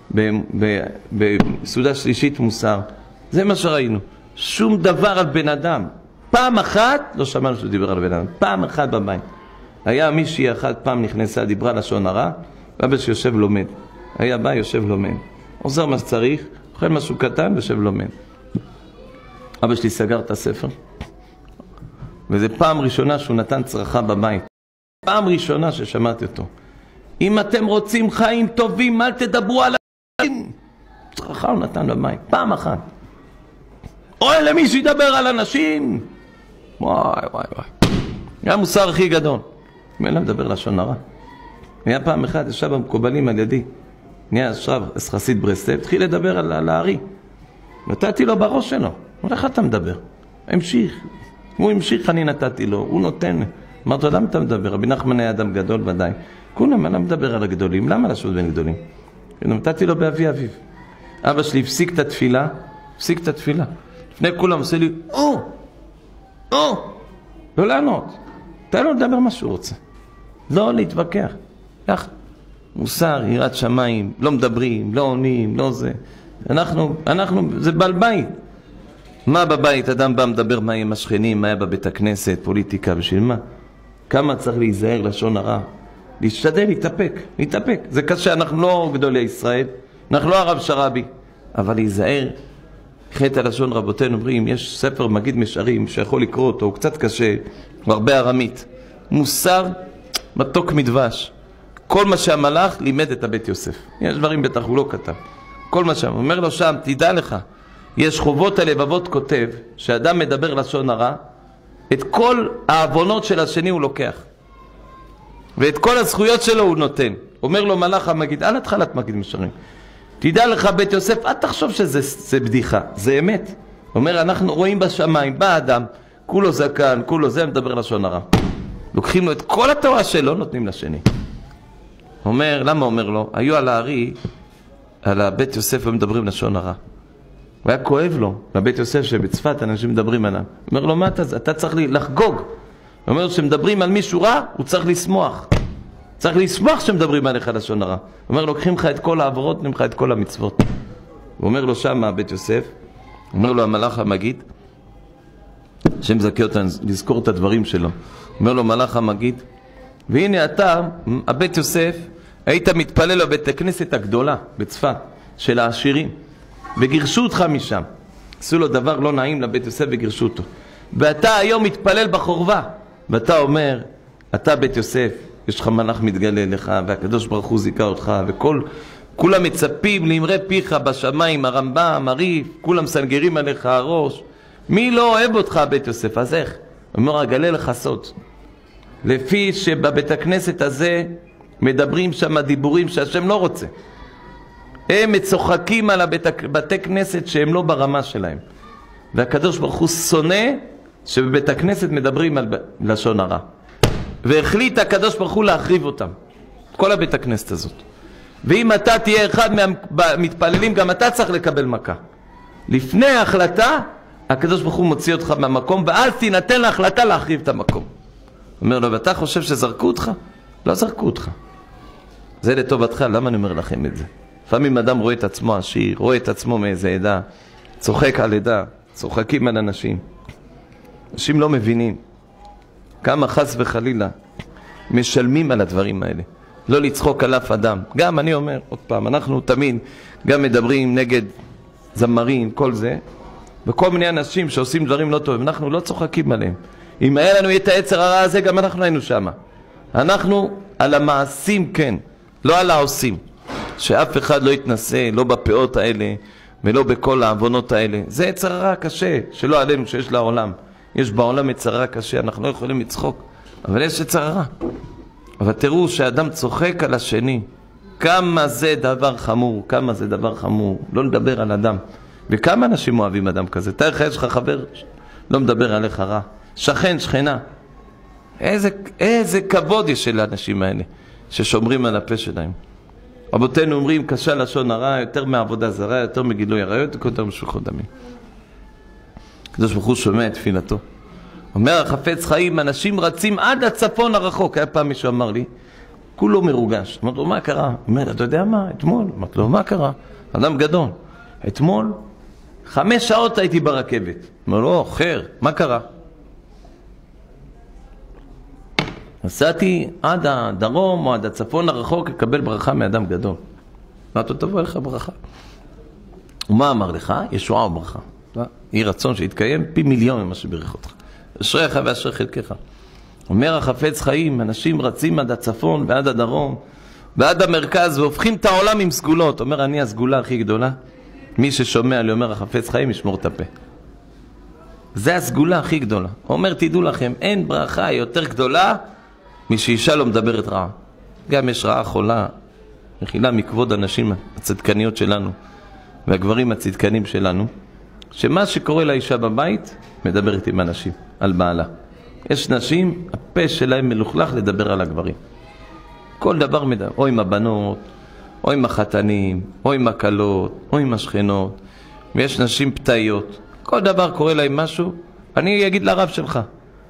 בסעודה שלישית מוסר, זה מה שראינו. שום דבר על בן אדם. פעם אחת, לא שמענו שהוא דיבר על בן אדם, פעם אחת בבית. היה מישהי אחת פעם נכנסה, דיברה לשון הרע, ואבא שיושב לומד. היה בא, יושב לומד. עוזר מה שצריך, אוכל משהו קטן, יושב לומד. אבא שלי סגר את הספר, וזו פעם ראשונה שהוא נתן צרחה בבית. פעם ראשונה ששמעתי אותו. אם אתם רוצים חיים טובים, אל תדברו על אנשים. צרחה הוא נתן בבית, פעם אחת. אוי למי שידבר על אנשים. וואי וואי וואי. היה המוסר הכי גדול. מי לא מדבר לשון הרע? היה פעם אחד, ישב במקובלים על ידי. נהיה עכשיו, אז חסיד ברסלב, התחיל לדבר על, על הארי. נתתי לו בראש שלו. אמר, איך אתה מדבר? המשיך. הוא המשיך, אני נתתי לו, הוא נותן. אמרת, למה אתה מדבר? רבי נחמן היה אדם גדול ודאי. כולם, אני מדבר על הגדולים. למה לשעות בין גדולים? נתתי לו באבי אביו. אבא שלי הפסיק את התפילה, הפסיק את התפילה. לפני כולם עושה לי, או, או, לא לענות. תן לו לדבר מה שהוא רוצה. לא להתווכח. כך. מוסר, יראת שמיים, לא מדברים, לא עונים, לא זה. אנחנו, אנחנו, זה בעל בית. מה בבית? אדם בא מדבר מה עם השכנים, מה היה בבית הכנסת, פוליטיקה, בשביל מה? כמה צריך להיזהר לשון הרע? להשתדל, להתאפק, להתאפק. זה קשה, אנחנו לא גדולי ישראל, אנחנו לא הרב שרבי, אבל להיזהר. חטא הלשון רבותינו אומרים, יש ספר מגיד משערים שיכול לקרוא אותו, הוא קצת קשה, הוא הרבה ארמית. מוסר, מתוק מדבש. כל מה שהמלאך לימד את הבית יוסף. יש דברים בטח הוא לא כתב. כל מה שם, אומר לו שם, תדע לך, יש חובות הלבבות כותב, שאדם מדבר לשון הרע, את כל העוונות של השני הוא לוקח. ואת כל הזכויות שלו הוא נותן. אומר לו מלאך המגיד, על התחלת מגיד משערים. תדע לך בית יוסף, אל תחשוב שזה זה בדיחה, זה אמת. אומר, אנחנו רואים בשמיים, בא אדם, כולו זקן, כולו זה, מדבר לשון הרע. לוקחים לו את כל התורה שלו, נותנים לשני. אומר, למה אומר לו? היו על הארי, על הבית יוסף ומדברים לשון הרע. הוא היה כואב לו, לבית יוסף שבצפת אנשים מדברים עליו. אומר לו, מה אתה, אתה צריך לחגוג. הוא אומר, שמדברים על מישהו רע, הוא צריך לשמוח. צריך לשמוח שמדברים עליך לשון הרע. הוא אומר, לוקחים לך את כל העברות, נותנים לך את כל המצוות. הוא אומר לו שם, הבית יוסף, אומר לו המלאך המגיד, השם זכה אותנו לזכור את הדברים שלו. אומר לו מלאך המגיד, והנה אתה, הבית יוסף, היית מתפלל בבית הכנסת הגדולה בצפת, של העשירים, וגירשו אותך משם. עשו לו דבר לא נעים לבית יוסף וגירשו אותו. ואתה היום מתפלל בחורבה, ואתה אומר, אתה בית יוסף, יש לך מלאך מתגלה לך, והקדוש ברוך הוא זיכה אותך, וכל, כולם מצפים לאמרי פיך בשמיים, הרמב"ם, הריף, כולם סנגרים עליך הראש. מי לא אוהב אותך בית יוסף? אז איך? אומר, אגלה לך סוד. לפי שבבית הכנסת הזה מדברים שם דיבורים שהשם לא רוצה. הם מצוחקים על הבתי כנסת שהם לא ברמה שלהם. והקדוש ברוך הוא שונא שבבית הכנסת מדברים על לשון הרע. והחליט הקדוש ברוך הוא להחריב אותם. כל הבית הכנסת הזאת. ואם אתה תהיה אחד מהמתפללים, גם אתה צריך לקבל מכה. לפני ההחלטה, הקדוש ברוך הוא מוציא אותך מהמקום, ואז תינתן להחלטה להחריב את המקום. אומר לו, ואתה חושב שזרקו אותך? לא זרקו אותך. זה לטובתך, למה אני אומר לכם את זה? לפעמים אדם רואה את עצמו עשיר, רואה את עצמו מאיזה עדה, צוחק על עדה, צוחקים על אנשים. אנשים לא מבינים כמה חס וחלילה משלמים על הדברים האלה. לא לצחוק על אף אדם. גם אני אומר, עוד פעם, אנחנו תמיד גם מדברים נגד זמרים, כל זה, וכל מיני אנשים שעושים דברים לא טובים, אנחנו לא צוחקים עליהם. אם היה לנו את היצר הרע הזה, גם אנחנו היינו שם. אנחנו על המעשים כן, לא על העושים. שאף אחד לא יתנסה, לא בפאות האלה, ולא בכל העוונות האלה. זה יצר הרע קשה, שלא עלינו שיש לעולם. יש בעולם יצר הרע קשה, אנחנו לא יכולים לצחוק, אבל יש יצר הרע. אבל תראו שהאדם צוחק על השני, כמה זה דבר חמור, כמה זה דבר חמור, לא לדבר על אדם. וכמה אנשים אוהבים אדם כזה? תאר לך, יש לך חבר, לא מדבר עליך רע. שכן, שכנה. איזה, איזה כבוד יש של האנשים האלה, ששומרים על הפה שלהם. רבותינו אומרים, קשה לשון הרע, יותר מעבודה זרה, יותר מגילוי עריות, יותר משפחות דמים. הקדוש ברוך הוא שומע את תפילתו. אומר החפץ חיים, אנשים רצים עד הצפון הרחוק. היה פעם מישהו אמר לי, כולו מרוגש. אמרתי לו, מה קרה? אומר, אתה יודע מה? אתמול. אמרתי לו, מה קרה? אדם גדול. אתמול, חמש שעות הייתי ברכבת. אמר לו, אחר, מה קרה? נסעתי עד הדרום או עד הצפון הרחוק לקבל ברכה מאדם גדול. אמרתי לו, תבוא לך ברכה. ומה אמר לך? ישועה וברכה. יהי רצון שיתקיים פי מיליון ממה שברך אותך. אשריך ואשר חלקך. אומר החפץ חיים, אנשים רצים עד הצפון ועד הדרום ועד המרכז והופכים את העולם עם סגולות. אומר, אני הסגולה הכי גדולה. מי ששומע לי, אומר החפץ חיים, ישמור את הפה. זה הסגולה הכי גדולה. הוא אומר, תדעו לכם, אין ברכה יותר גדולה משאישה לא מדברת רעה. גם יש רעה חולה, מחילה מכבוד הנשים הצדקניות שלנו, והגברים הצדקנים שלנו, שמה שקורה לאישה בבית, מדברת עם אנשים, על בעלה. יש נשים, הפה שלהם מלוכלך לדבר על הגברים. כל דבר מדבר, או עם הבנות, או עם החתנים, או עם הקלות, או עם השכנות, ויש נשים פתאיות. כל דבר קורה להם משהו, אני אגיד לרב שלך.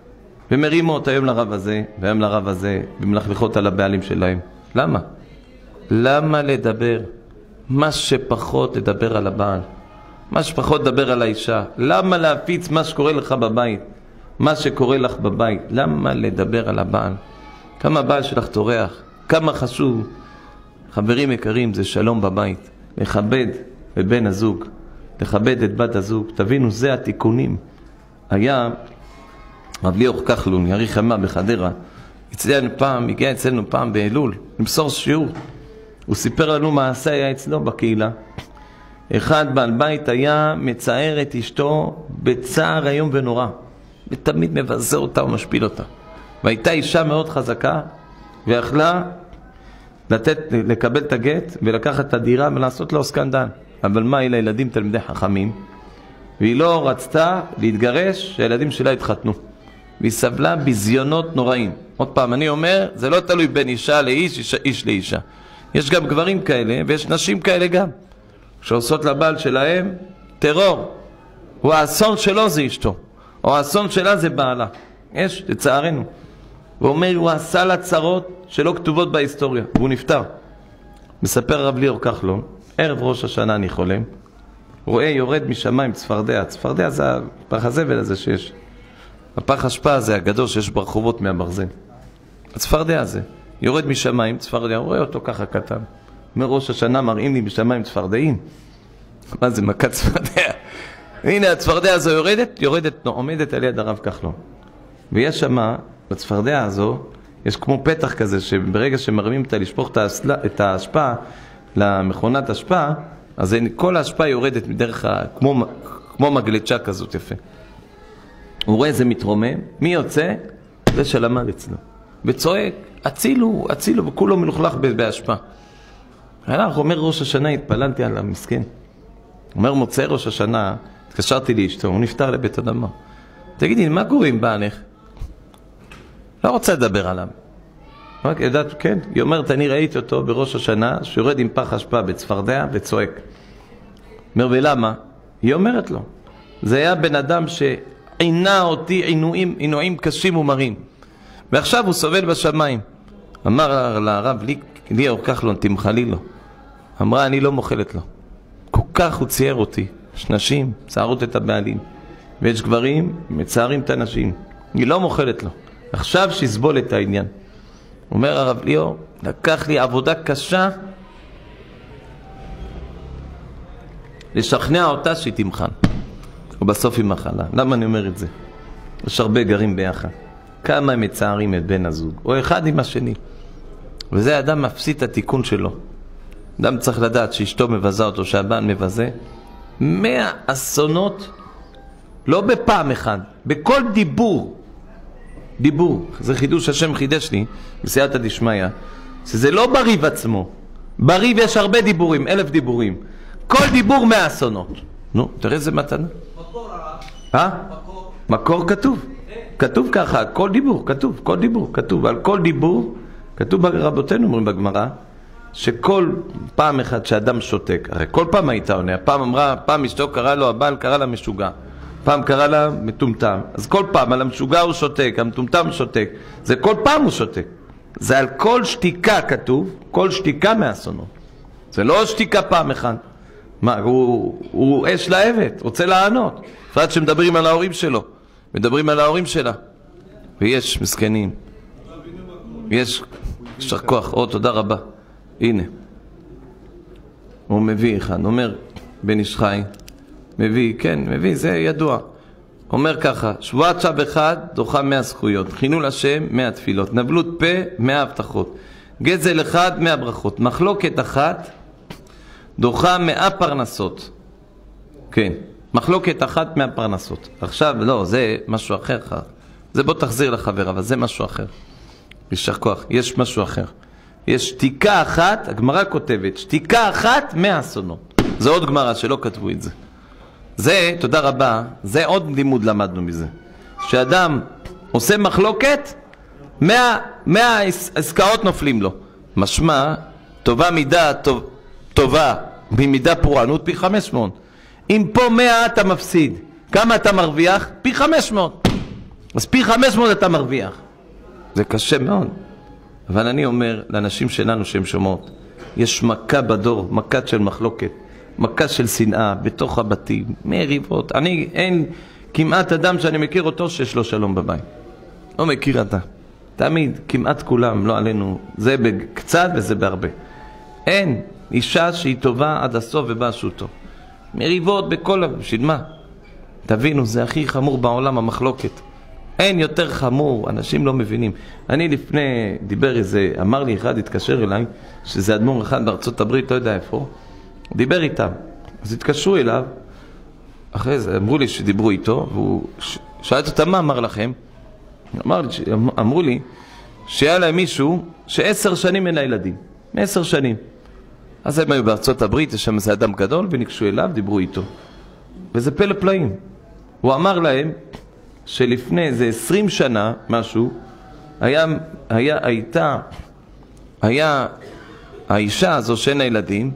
ומרימות היום לרב הזה, והיום לרב הזה, ומלכלכות על הבעלים שלהם. למה? למה לדבר? מה שפחות לדבר על הבעל. מה שפחות לדבר על האישה. למה להפיץ מה שקורה לך בבית? מה שקורה לך בבית. למה לדבר על הבעל? כמה הבעל שלך תורח? כמה חשוב? חברים יקרים, זה שלום בבית. לכבד את בן הזוג. לכבד את בת הזוג. תבינו, זה התיקונים. היה רב ליאור כחלון, יאריך ימיו בחדרה. אצלנו פעם, הגיע אצלנו פעם באלול, למסור שיעור. הוא סיפר לנו מעשה היה אצלו בקהילה. אחד בעל בית היה מצער את אשתו בצער היום ונורא. ותמיד מבזה אותה ומשפיל אותה. והייתה אישה מאוד חזקה, ויכלה לתת, לקבל את הגט ולקחת את הדירה ולעשות לו סקנדל. אבל מה, היא לילדים תלמידי חכמים, והיא לא רצתה להתגרש שהילדים שלה התחתנו. והיא סבלה בזיונות נוראים. עוד פעם, אני אומר, זה לא תלוי בין אישה לאיש, איש, איש לאישה. יש גם גברים כאלה, ויש נשים כאלה גם, שעושות לבעל שלהם טרור. הוא האסון שלו זה אשתו, או האסון שלה זה בעלה. יש, לצערנו. הוא אומר, הוא עשה לה צרות שלא כתובות בהיסטוריה, והוא נפטר. מספר רב ליאור כחלון, ערב ראש השנה אני חולם, רואה יורד משמיים צפרדע. צפרדע זה הפח הזבל הזה שיש. הפח השפעה הזה הגדול שיש ברחובות מהברזל. הצפרדע הזה יורד משמיים צפרדע, רואה אותו ככה קטן. מראש השנה מראים לי בשמיים צפרדעים. מה זה מכת צפרדע? הנה הצפרדע הזו יורדת, יורדת, עומדת על יד הרב כחלון. ויש שמה, בצפרדע הזו, יש כמו פתח כזה, שברגע שמרמים אותה לשפוך את ההשפעה למכונת השפעה, אז כל ההשפעה יורדת מדרך, כמו, כמו מגלצ'ה כזאת יפה. הוא רואה זה מתרומם, מי יוצא? זה שלמד אצלו. וצועק, הצילו, הצילו, וכולו מלוכלך בהשפעה. הלך, אומר ראש השנה, התפללתי על המסכן. אומר מוצא ראש השנה, התקשרתי לאשתו, הוא נפטר לבית אדמה. תגידי, מה קורה עם בעלך? לא רוצה לדבר עליו. רק ידעת, כן, היא אומרת, אני ראיתי אותו בראש השנה, שיורד עם פח השפעה בצפרדע וצועק. אומר, ולמה? היא אומרת לו, זה היה בן אדם שעינה אותי עינויים, עינויים קשים ומרים. ועכשיו הוא סובל בשמיים. אמר לרב ליאור כחלון, תמחלי לו. אמרה, אני לא מוכלת לו. כל כך הוא צייר אותי. יש נשים, צערות את הבעלים. ויש גברים, מצערים את הנשים. היא לא מוכלת לו. עכשיו שיסבול את העניין. אומר הרב ליאור, לקח לי עבודה קשה לשכנע אותה שהיא תמחל. ובסוף היא מחלה. למה אני אומר את זה? יש הרבה גרים ביחד. כמה הם מצערים את בן הזוג, או אחד עם השני. וזה אדם מפסיד את התיקון שלו. אדם צריך לדעת שאשתו מבזה אותו, שהבן מבזה. מאה אסונות, לא בפעם אחד, בכל דיבור. דיבור, זה חידוש השם חידש לי, בסייעתא דשמיא, שזה לא בריב עצמו. בריב יש הרבה דיבורים, אלף דיבורים. כל דיבור מאה אסונות. נו, תראה איזה מתנה. מקור הרב. אה? מקור. מקור כתוב. כתוב ככה, כל דיבור, כתוב, כל דיבור, כתוב. על כל דיבור, כתוב ברבותינו, אומרים בגמרא, שכל פעם אחד שאדם שותק, הרי כל פעם הייתה עונה, פעם אמרה, פעם אשתו קרא לו, הבעל קרא לה משוגע, פעם קרא לה מטומטם, אז כל פעם על המשוגע הוא שותק, המטומטם שותק, זה כל פעם הוא שותק. זה על כל שתיקה כתוב, כל שתיקה מאסונות. זה לא שתיקה פעם אחד. מה, הוא, הוא אש לעבד, רוצה לענות. בפרט שמדברים על ההורים שלו, מדברים על ההורים שלה. ויש מסכנים. יש, יש כוח, או תודה רבה. הנה. הוא מביא אחד, אומר בן איש חי, מביא, כן, מביא, זה ידוע. אומר ככה, שבועת שב אחד דוחה מאה זכויות, חינול השם מאה תפילות, נבלות פה מאה הבטחות, גזל אחד מאה ברכות, מחלוקת אחת דוחה מאה פרנסות. כן, מחלוקת אחת מהפרנסות. עכשיו, לא, זה משהו אחר. זה בוא תחזיר לחבר, אבל זה משהו אחר. יישר כוח, יש משהו אחר. יש שתיקה אחת, הגמרא כותבת, שתיקה אחת מהאסונות. זה עוד גמרא שלא כתבו את זה. זה, תודה רבה, זה עוד לימוד למדנו מזה. שאדם עושה מחלוקת, מאה, מאה עסקאות נופלים לו. משמע, טובה מידה, טוב, טובה ממידה פורענות, פי חמש מאות. אם פה מאה אתה מפסיד, כמה אתה מרוויח? פי חמש מאות. אז פי חמש מאות אתה מרוויח. זה קשה מאוד. אבל אני אומר לאנשים שלנו שהם שומעות, יש מכה בדור, מכה של מחלוקת, מכה של שנאה בתוך הבתים, מריבות. אני, אין כמעט אדם שאני מכיר אותו שיש לו שלום בבית. לא מכיר אתה. תמיד, כמעט כולם, לא עלינו, זה בקצת וזה בהרבה. אין אישה שהיא טובה עד הסוף ובא שהוא טוב. מריבות בכל... בשביל מה? תבינו, זה הכי חמור בעולם, המחלוקת. אין יותר חמור, אנשים לא מבינים. אני לפני, דיבר איזה, אמר לי אחד, התקשר אליי, שזה אדמו"ר אחד בארצות הברית, לא יודע איפה, דיבר איתם. אז התקשרו אליו, אחרי זה אמרו לי שדיברו איתו, והוא שאלת אותם מה אמר לכם? אמר, אמרו לי שהיה להם מישהו שעשר שנים אין לילדים, מעשר שנים. אז הם היו בארצות הברית, יש שם איזה אדם גדול, וניגשו אליו, דיברו איתו. וזה פלא פלאים. הוא אמר להם שלפני איזה עשרים שנה, משהו, היה, היה, הייתה, היה האישה הזו שאין הילדים,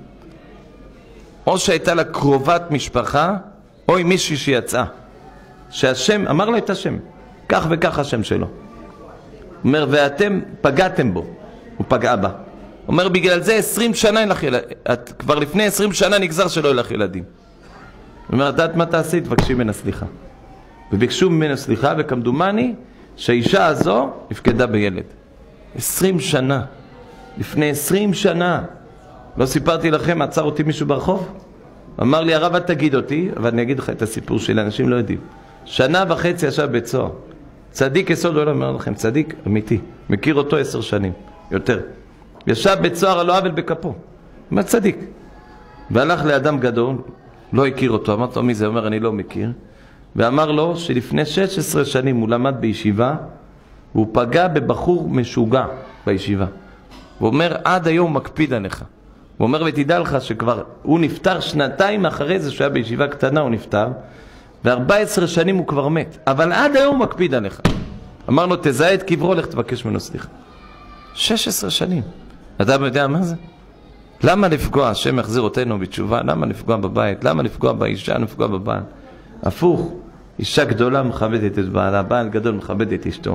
או שהייתה לה קרובת משפחה, או עם מישהי שיצאה. שהשם, אמר לה את השם, כך וכך השם שלו. הוא אומר, ואתם פגעתם בו, הוא פגע בה. הוא אומר, בגלל זה עשרים שנה אין לך ילדים, כבר לפני עשרים שנה נגזר שלא יהיה לך ילדים. הוא אומר, דעת מה תעשי? תבקשי ממנה סליחה. וביקשו ממנה סליחה, וכמדומני שהאישה הזו הפקדה בילד. עשרים שנה. לפני עשרים שנה. לא סיפרתי לכם, עצר אותי מישהו ברחוב? אמר לי, הרב, את תגיד אותי, אבל אני אגיד לך את הסיפור שלי, אנשים לא יודעים. שנה וחצי ישב בית סוהר. צדיק יסוד עולם, אומר לכם, צדיק אמיתי. מכיר אותו עשר שנים, יותר. ישב בית סוהר על לא עוול בכפו. מה צדיק? והלך לאדם גדול, לא הכיר אותו, אמר לו מי זה? אומר, אני לא מכיר. ואמר לו שלפני שש עשרה שנים הוא למד בישיבה, והוא פגע בבחור משוגע בישיבה. הוא אומר, עד היום מקפיד עליך. הוא אומר, ותדע לך שכבר הוא נפטר שנתיים אחרי זה שהוא היה בישיבה קטנה, הוא נפטר, ו-ארבע עשרה שנים הוא כבר מת, אבל עד היום הוא מקפיד עליך. אמר לו, תזהה את קברו, לך תבקש ממנו סליחה. שש עשרה שנים. אדם יודע מה זה? למה לפגוע? השם יחזיר אותנו בתשובה. למה לפגוע בבית? למה לפגוע באישה? לפגוע בבעל? הפוך, אישה גדולה מכבדת את בעלה, בעל גדול מכבד את אשתו.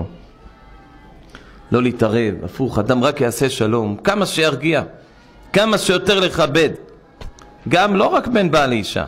לא להתערב, הפוך, אדם רק יעשה שלום, כמה שירגיע, כמה שיותר לכבד, גם לא רק בין בעל לאישה,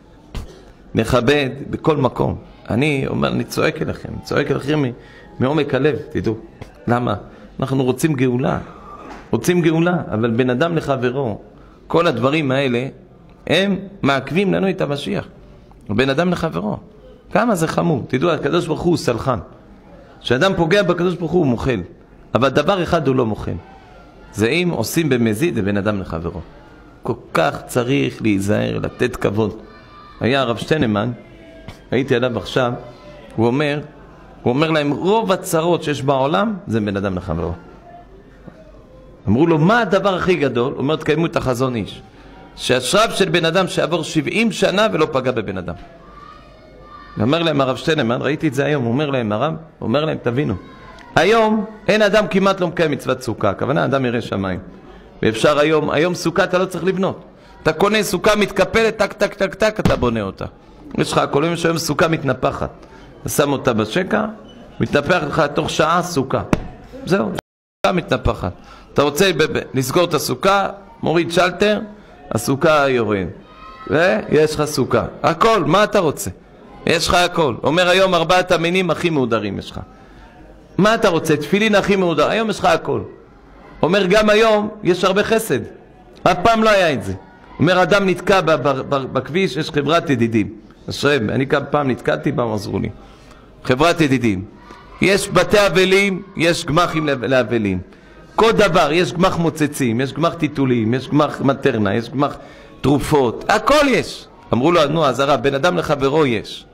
מכבד בכל מקום. אני אומר, אני צועק אליכם, צועק אליכם מעומק הלב, תדעו. למה? אנחנו רוצים גאולה, רוצים גאולה, אבל בין אדם לחברו, כל הדברים האלה, הם מעכבים לנו את המשיח. בין אדם לחברו. כמה זה חמור. תדעו, הקדוש ברוך הוא סלחן. כשאדם פוגע בקדוש ברוך הוא מוחל. אבל דבר אחד הוא לא מוחל. זה אם עושים במזיד לבין אדם לחברו. כל כך צריך להיזהר, לתת כבוד. היה הרב שטיינמן, הייתי עליו עכשיו, הוא אומר, הוא אומר להם, רוב הצרות שיש בעולם זה בין אדם לחברו. אמרו לו, מה הדבר הכי גדול? הוא אומר, תקיימו את החזון איש. שהשרב של בן אדם שעבור שבעים שנה ולא פגע בבן אדם. ואומר להם הרב שטיינמן, ראיתי את זה היום, הוא אומר להם הרב, הוא אומר להם, תבינו, היום אין אדם כמעט לא מקיים מצוות סוכה, הכוונה אדם ירא שמיים. ואפשר היום, היום סוכה אתה לא צריך לבנות. אתה קונה סוכה מתקפלת, טק טק טק טק, אתה בונה אותה. יש לך הכל, יש היום סוכה מתנפחת. אתה שם אותה בשקע, מתנפח לך תוך שעה סוכה. זהו, סוכה מתנפחת. אתה רוצה לסגור את הסוכה, מוריד שלטר, הסוכה יורד. ויש לך סוכה. הכל, מה אתה רוצה? יש לך הכל. אומר היום ארבעת המינים הכי מהודרים יש לך. מה אתה רוצה? תפילין הכי מהודר. היום יש לך הכל. אומר גם היום יש הרבה חסד. אף פעם לא היה את זה. אומר אדם נתקע בכביש, יש חברת ידידים. אשרם, אני כמה פעם נתקעתי, פעם עזרו לי. חברת ידידים. יש בתי אבלים, יש גמחים לאבלים. כל דבר, יש גמח מוצצים, יש גמח טיטולים, יש גמח מטרנה, יש גמח תרופות, הכל יש. אמרו לו, נו, אז הרב, בן אדם לחברו יש.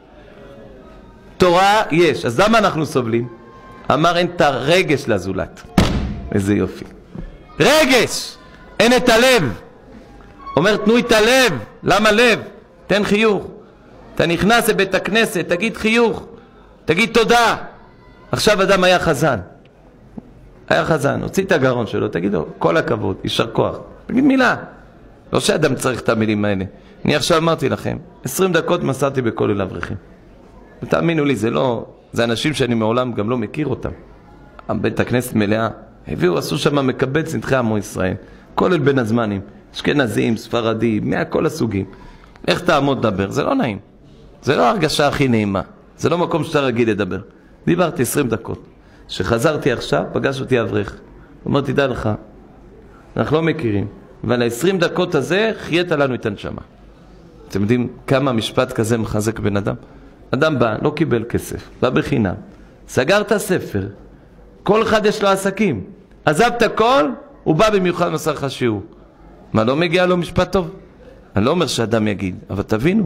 תורה יש, אז למה אנחנו סובלים? אמר, אין את הרגש לזולת. איזה יופי. רגש! אין את הלב. אומר, תנו את הלב. למה לב? תן חיוך. אתה נכנס לבית הכנסת, תגיד חיוך. תגיד תודה. עכשיו אדם היה חזן. היה חזן, הוציא את הגרון שלו, תגיד לו, כל הכבוד, יישר כוח. תגיד מילה. לא שאדם צריך את המילים האלה. אני עכשיו אמרתי לכם, עשרים דקות מסעתי בכל אל אברכים. ותאמינו לי, זה לא, זה אנשים שאני מעולם גם לא מכיר אותם. בית הכנסת מלאה, הביאו, עשו שם מקבץ נדחי עמו ישראל. כל אל בין הזמנים, אשכנזים, ספרדים, מהכל הסוגים. איך תעמוד לדבר? זה לא נעים. זה לא הרגשה הכי נעימה. זה לא מקום שאתה רגיל לדבר. דיברתי עשרים דקות. שחזרתי עכשיו, פגש אותי אברך. אמרתי, תדע לך, אנחנו לא מכירים. ועל ה-עשרים דקות הזה, חיית לנו את הנשמה. אתם יודעים כמה משפט כזה מחזק בן אדם? אדם בא, לא קיבל כסף, בא בחינם, סגר את הספר, כל אחד יש לו עסקים, עזב את הכל, הוא בא במיוחד מסר לך שיעור. מה, לא מגיע לו משפט טוב? אני לא אומר שאדם יגיד, אבל תבינו,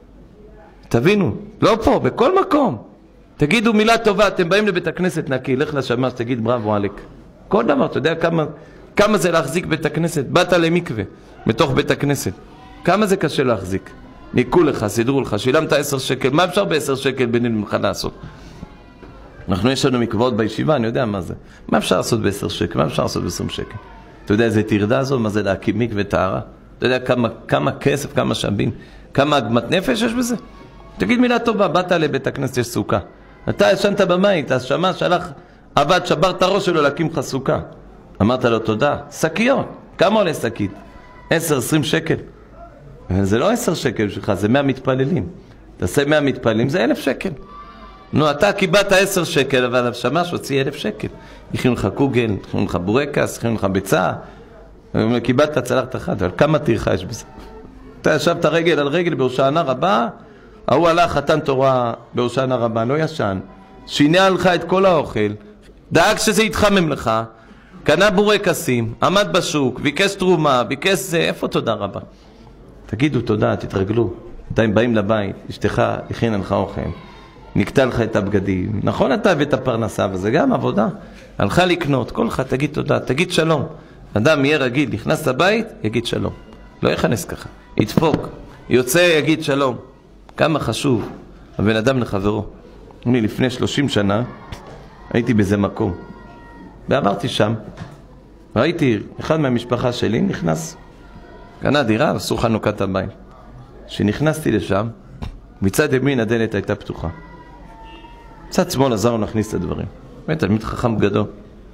תבינו, לא פה, בכל מקום. תגידו מילה טובה, אתם באים לבית הכנסת נקי, לך לשמש, תגיד בראבו עליק. כל דבר, אתה יודע כמה, כמה זה להחזיק בית הכנסת? באת למקווה, בתוך בית הכנסת. כמה זה קשה להחזיק? ניקו לך, סידרו לך, שילמת עשר שקל, מה אפשר בעשר שקל ביני ממך לעשות? אנחנו יש לנו מקוואות בישיבה, אני יודע מה זה. מה אפשר לעשות בעשר שקל? מה אפשר לעשות בעשרים שקל? אתה יודע איזה תרדה זו? מה זה להקים מקווה טהרה? אתה יודע כמה, כמה כסף, כמה שבים, כמה עגמת נפש יש בזה? תגיד מילה טובה, באת לבית הכנסת, יש סוכה. אתה ישנת בבית, אז שמע, שלח עבד, שבר את הראש שלו להקים לך סוכה. אמרת לו תודה, שקיות. כמה עולה שקית? עשר, עשרים שקל. זה לא עשר שקל שלך, זה מאה מתפללים. תעשה מאה מתפללים, זה אלף שקל. נו, אתה קיבלת עשר שקל, אבל השמש הוציא אלף שקל. הכינו לך קוגל, הכינו לך בורקס, הכינו לך ביצה. קיבלת צלחת אחת, אבל כמה תירחה יש בזה? אתה ישבת רגל על רגל בהושענא רבה, ההוא הלך חתן תורה בהושענא רבה, לא ישן. שינה לך את כל האוכל, דאג שזה יתחמם לך, קנה בורקסים, עמד בשוק, ביקש תרומה, ביקש זה, איפה תודה רבה? תגידו תודה, תתרגלו. אתם באים לבית, אשתך הכינה לך אוכל, נקטע לך את הבגדים. נכון אתה הבאת פרנסה, וזה גם עבודה. הלכה לקנות, כל אחד תגיד תודה, תגיד שלום. אדם יהיה רגיל, נכנס לבית, יגיד שלום. לא יכנס ככה, ידפוק, יוצא, יגיד שלום. כמה חשוב הבן אדם לחברו. אני לפני שלושים שנה הייתי באיזה מקום, ועברתי שם, ראיתי אחד מהמשפחה שלי נכנס, קנה דירה, עשו חנוכת הבית. כשנכנסתי לשם, מצד ימין הדלת הייתה פתוחה. מצד שמאל עזרנו להכניס את הדברים. באמת, תלמיד חכם גדול.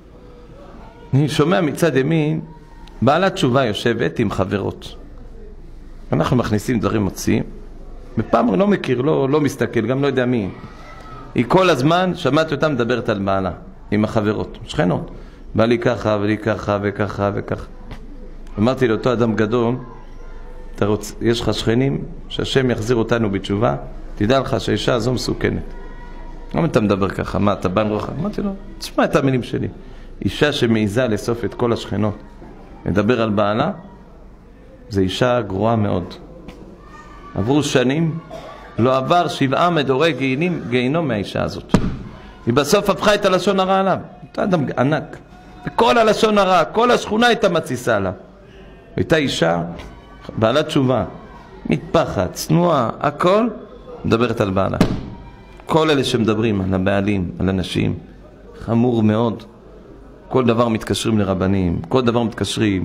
אני שומע מצד ימין, בעלת תשובה יושבת עם חברות. אנחנו מכניסים דברים מוציאים, בפעם לא מכיר, לא, לא מסתכל, גם לא יודע מי. היא כל הזמן, שמעתי אותה מדברת על בעלה, עם החברות, שכנות. בא לי ככה, ולי ככה, וככה, וככה. אמרתי לאותו אדם גדול, אתה רוצ... יש לך שכנים שהשם יחזיר אותנו בתשובה, תדע לך שהאישה הזו מסוכנת. למה אתה מדבר ככה? מה, אתה בן רוחה? אמרתי לו, תשמע את המילים שלי. אישה שמעיזה לאסוף את כל השכנות, מדבר על בעלה, זו אישה גרועה מאוד. עברו שנים, לא עבר שבעה מדורי גיהינום, גיהינום מהאישה הזאת. היא בסוף הפכה את הלשון הרע עליו. אתה אדם ענק. וכל הלשון הרע, כל השכונה הייתה מציסה עליו. הייתה אישה, בעלת תשובה, מתפחת, צנועה, הכל, מדברת על בעלה. כל אלה שמדברים על הבעלים, על אנשים, חמור מאוד. כל דבר מתקשרים לרבנים, כל דבר מתקשרים,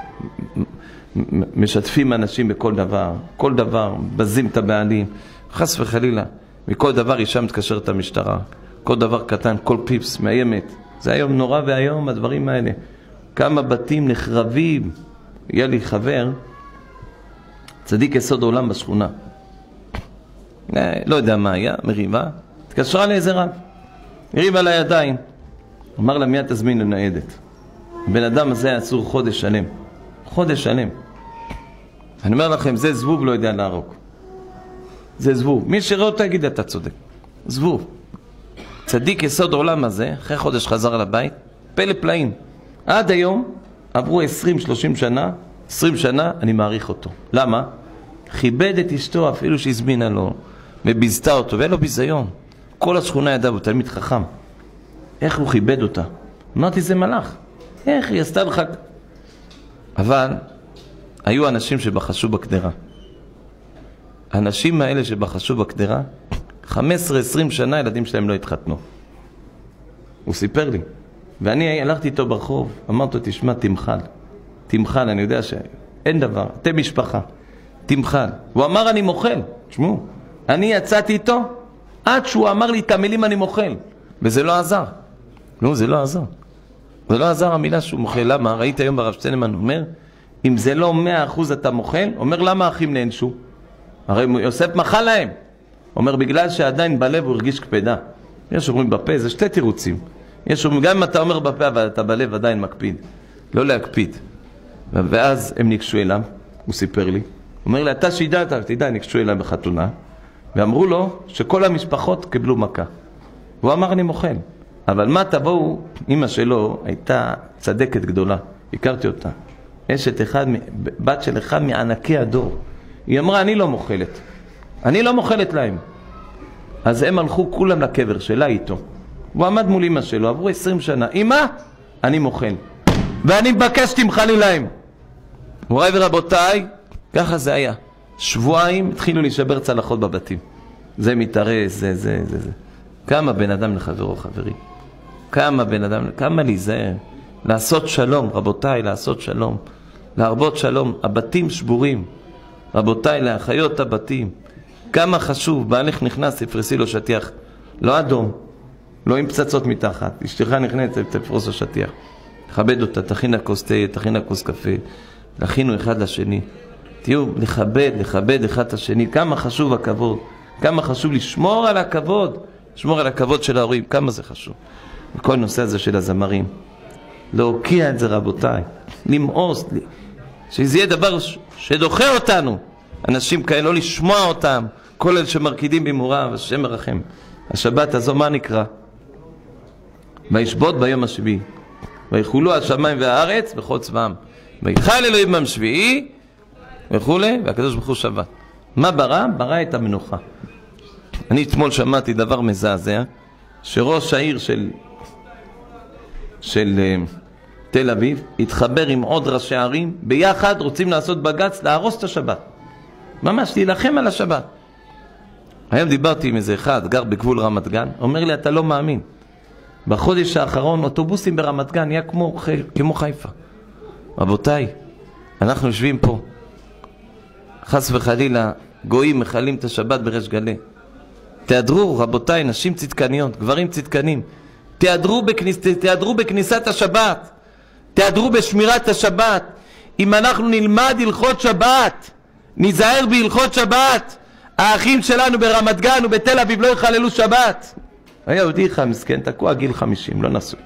משתפים אנשים בכל דבר, כל דבר, בזים את הבעלים, חס וחלילה, מכל דבר אישה מתקשרת את המשטרה, כל דבר קטן, כל פיפס, מאיימת. זה היום נורא והיום הדברים האלה. כמה בתים נחרבים. היה לי חבר, צדיק יסוד העולם בשכונה. לא יודע מה היה, מריבה, התקשרה לאיזה רב, הריבה לידיים. אמר לה, מיד תזמין לניידת. הבן אדם הזה אסור חודש שלם. חודש שלם. אני אומר לכם, זה זבוב לא יודע להרוג. זה זבוב. מי שראה אותו יגיד, אתה צודק. זבוב. צדיק יסוד העולם הזה, אחרי חודש חזר לבית, פלא פלאים. עד היום, עברו עשרים שלושים שנה, עשרים שנה, אני מעריך אותו. למה? כיבד את אשתו אפילו שהזמינה לו, וביזתה אותו, והיה לו ביזיון. כל השכונה ידעה, הוא תלמיד חכם. איך הוא כיבד אותה? אמרתי, זה מלאך. איך היא עשתה לך? אבל היו אנשים שבחשו בקדרה. האנשים האלה שבחשו בקדרה, חמש עשרה עשרים שנה הילדים שלהם לא התחתנו. הוא סיפר לי. ואני הלכתי איתו ברחוב, אמרתי לו, תשמע, תמחל. תמחל, אני יודע שאין דבר, אתם משפחה. תמחל. הוא אמר, אני מוכל. תשמעו, אני יצאתי איתו, עד שהוא אמר לי את המילים אני מוכל. וזה לא עזר. לא, זה לא עזר. זה לא עזר המילה שהוא מוכל. למה? ראית היום ברב שטיינמן אומר, אם זה לא מאה אחוז אתה מוכל, אומר למה האחים נענשו? הרי יוסף מחל להם. אומר בגלל שעדיין בלב הוא הרגיש קפדה. יש אומרים בפה, זה שתי תירוצים. יש אומרים, גם אם אתה אומר בפה, אבל אתה בלב עדיין מקפיד. לא להקפיד. ואז הם ניגשו אליו, הוא סיפר לי. הוא אומר לי, אתה שידעת, תדע, ניגשו אליו בחתונה. ואמרו לו שכל המשפחות קיבלו מכה. והוא אמר, אני מוכל. אבל מה תבואו, אמא שלו הייתה צדקת גדולה. הכרתי אותה. אשת אחד, בת של אחד מענקי הדור. היא אמרה, אני לא מוכלת. אני לא מוכלת להם. אז הם הלכו כולם לקבר שלה איתו. הוא עמד מול אמא שלו, עברו עשרים שנה. אמא, אני מוכל. ואני מבקש תמחלי להם. מוריי ורבותיי, ככה זה היה. שבועיים התחילו להישבר צלחות בבתים. זה מתארס, זה, זה, זה, זה. כמה בן אדם לחברו, חברים. כמה בן אדם, כמה להיזהר. לעשות שלום, רבותיי, לעשות שלום. להרבות שלום. הבתים שבורים. רבותיי, להחיות הבתים. כמה חשוב, בעלך נכנס, תפרסי לו שטיח. לא אדום, לא עם פצצות מתחת. אשתך נכנסת, תפרוס לו שטיח. תכבד אותה, תכין הכוס תה, תכין הכוס קפה. להכינו אחד לשני. תהיו, לכבד, לכבד אחד את השני. כמה חשוב הכבוד. כמה חשוב לשמור על הכבוד. לשמור על הכבוד של ההורים. כמה זה חשוב. בכל נושא הזה של הזמרים. להוקיע את זה, רבותיי. למאוס. שזה יהיה דבר שדוחה אותנו. אנשים כאלה, לא לשמוע אותם. כל אלה שמרקידים במורה, השם מרחם. השבת הזו, מה נקרא? וישבות ביום השביעי. ויחולו השמיים והארץ בכל צבאם. ויחל אלוהים ביום שביעי וכו', והקדוש ברוך הוא שבת. מה ברא? ברא את המנוחה. אני אתמול שמעתי דבר מזעזע, שראש העיר של של uh, תל אביב התחבר עם עוד ראשי ערים, ביחד רוצים לעשות בגץ להרוס את השבת. ממש להילחם על השבת. היום דיברתי עם איזה אחד, גר בגבול רמת גן, אומר לי, אתה לא מאמין. בחודש האחרון אוטובוסים ברמת גן נהיה כמו, כמו חיפה. רבותיי, אנחנו יושבים פה, חס וחלילה, גויים מחלים את השבת בריש גלי. תיאדרו, רבותיי, נשים צדקניות, גברים צדקנים, תיאדרו, בכניס, תיאדרו בכניסת השבת, תיאדרו בשמירת השבת. אם אנחנו נלמד הלכות שבת, ניזהר בהלכות שבת, האחים שלנו ברמת גן ובתל אביב לא יחללו שבת. היה יהודי אחד מסכן, תקוע גיל חמישים, לא נשוי.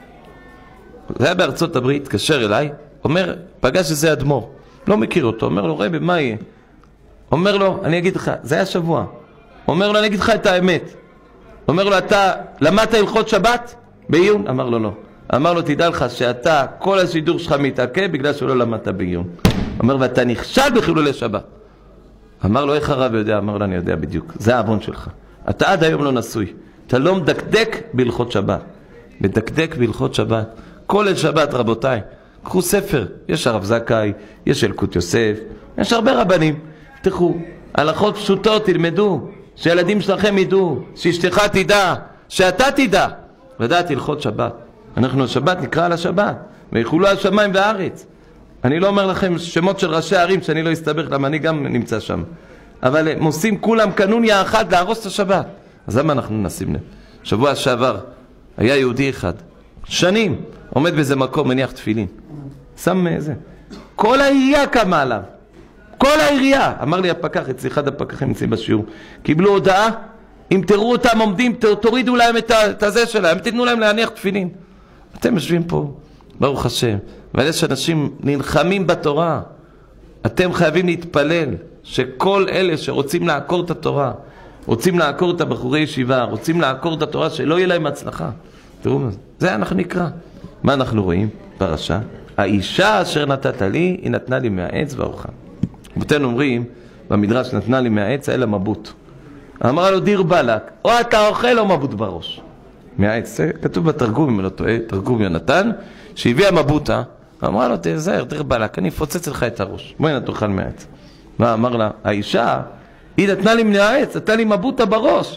זה היה בארצות הברית, התקשר אליי, אומר, פגש איזה אדמו"ר, לא מכיר אותו, אומר לו, רבי, מה יהיה? אומר לו, אני אגיד לך, זה היה שבוע. אומר לו, אני אגיד לך את האמת. אומר לו, אתה למדת הלכות שבת? בעיון? אמר לו, לא. אמר לו, תדע לך שאתה, כל השידור שלך מתעכב בגלל שלא למדת בעיון. אומר, ואתה נכשל בחילולי שבת. אמר לו, איך הרב יודע? אמר לו, אני יודע בדיוק. זה העוון שלך. אתה עד היום לא נשוי. אתה לא מדקדק בהלכות שבת. מדקדק בהלכות שבת. כל אל שבת, רבותיי. קחו ספר. יש הרב זכאי, יש אלקוט יוסף, יש הרבה רבנים. תחו. הלכות פשוטות תלמדו. שילדים שלכם ידעו. שאשתך תדע. שאתה תדע. לדעת הלכות שבת. אנחנו השבת נקרא על השבת. ויחולו השמיים והארץ. אני לא אומר לכם שמות של ראשי הערים שאני לא אסתבך, למה אני גם נמצא שם. אבל הם עושים כולם קנוניה אחת להרוס את השבת. אז למה אנחנו נשים לב? שבוע שעבר היה יהודי אחד, שנים, עומד באיזה מקום, מניח תפילין. שם איזה. כל העירייה קמה עליו. כל העירייה. אמר לי הפקח, אצלי אחד הפקחים נמצאים בשיעור. קיבלו הודעה, אם תראו אותם עומדים, תורידו להם את הזה שלהם, תתנו להם להניח תפילין. אתם יושבים פה, ברוך השם. אבל יש אנשים נלחמים בתורה. אתם חייבים להתפלל שכל אלה שרוצים לעקור את התורה, רוצים לעקור את הבחורי ישיבה, רוצים לעקור את התורה, שלא יהיה להם הצלחה. תראו מה זה. זה אנחנו נקרא. מה אנחנו רואים? פרשה. האישה אשר נתת לי, היא נתנה לי מהעץ והאורחה. רבותינו אומרים במדרש נתנה לי מהעץ, היה לה מבוט. אמרה לו, דיר בלק, או אתה אוכל או מבוט בראש. מהעץ, זה כתוב בתרגום, אם לא טועה, תרגום יונתן, שהביאה מבוטה, אמרה לו, תזהר, דיר בלק, אני אפוצץ לך את הראש. בואי נתאכל מהעץ. מה אמר לה? האישה, היא נתנה לי מהעץ, נתנה לי מבוטה בראש.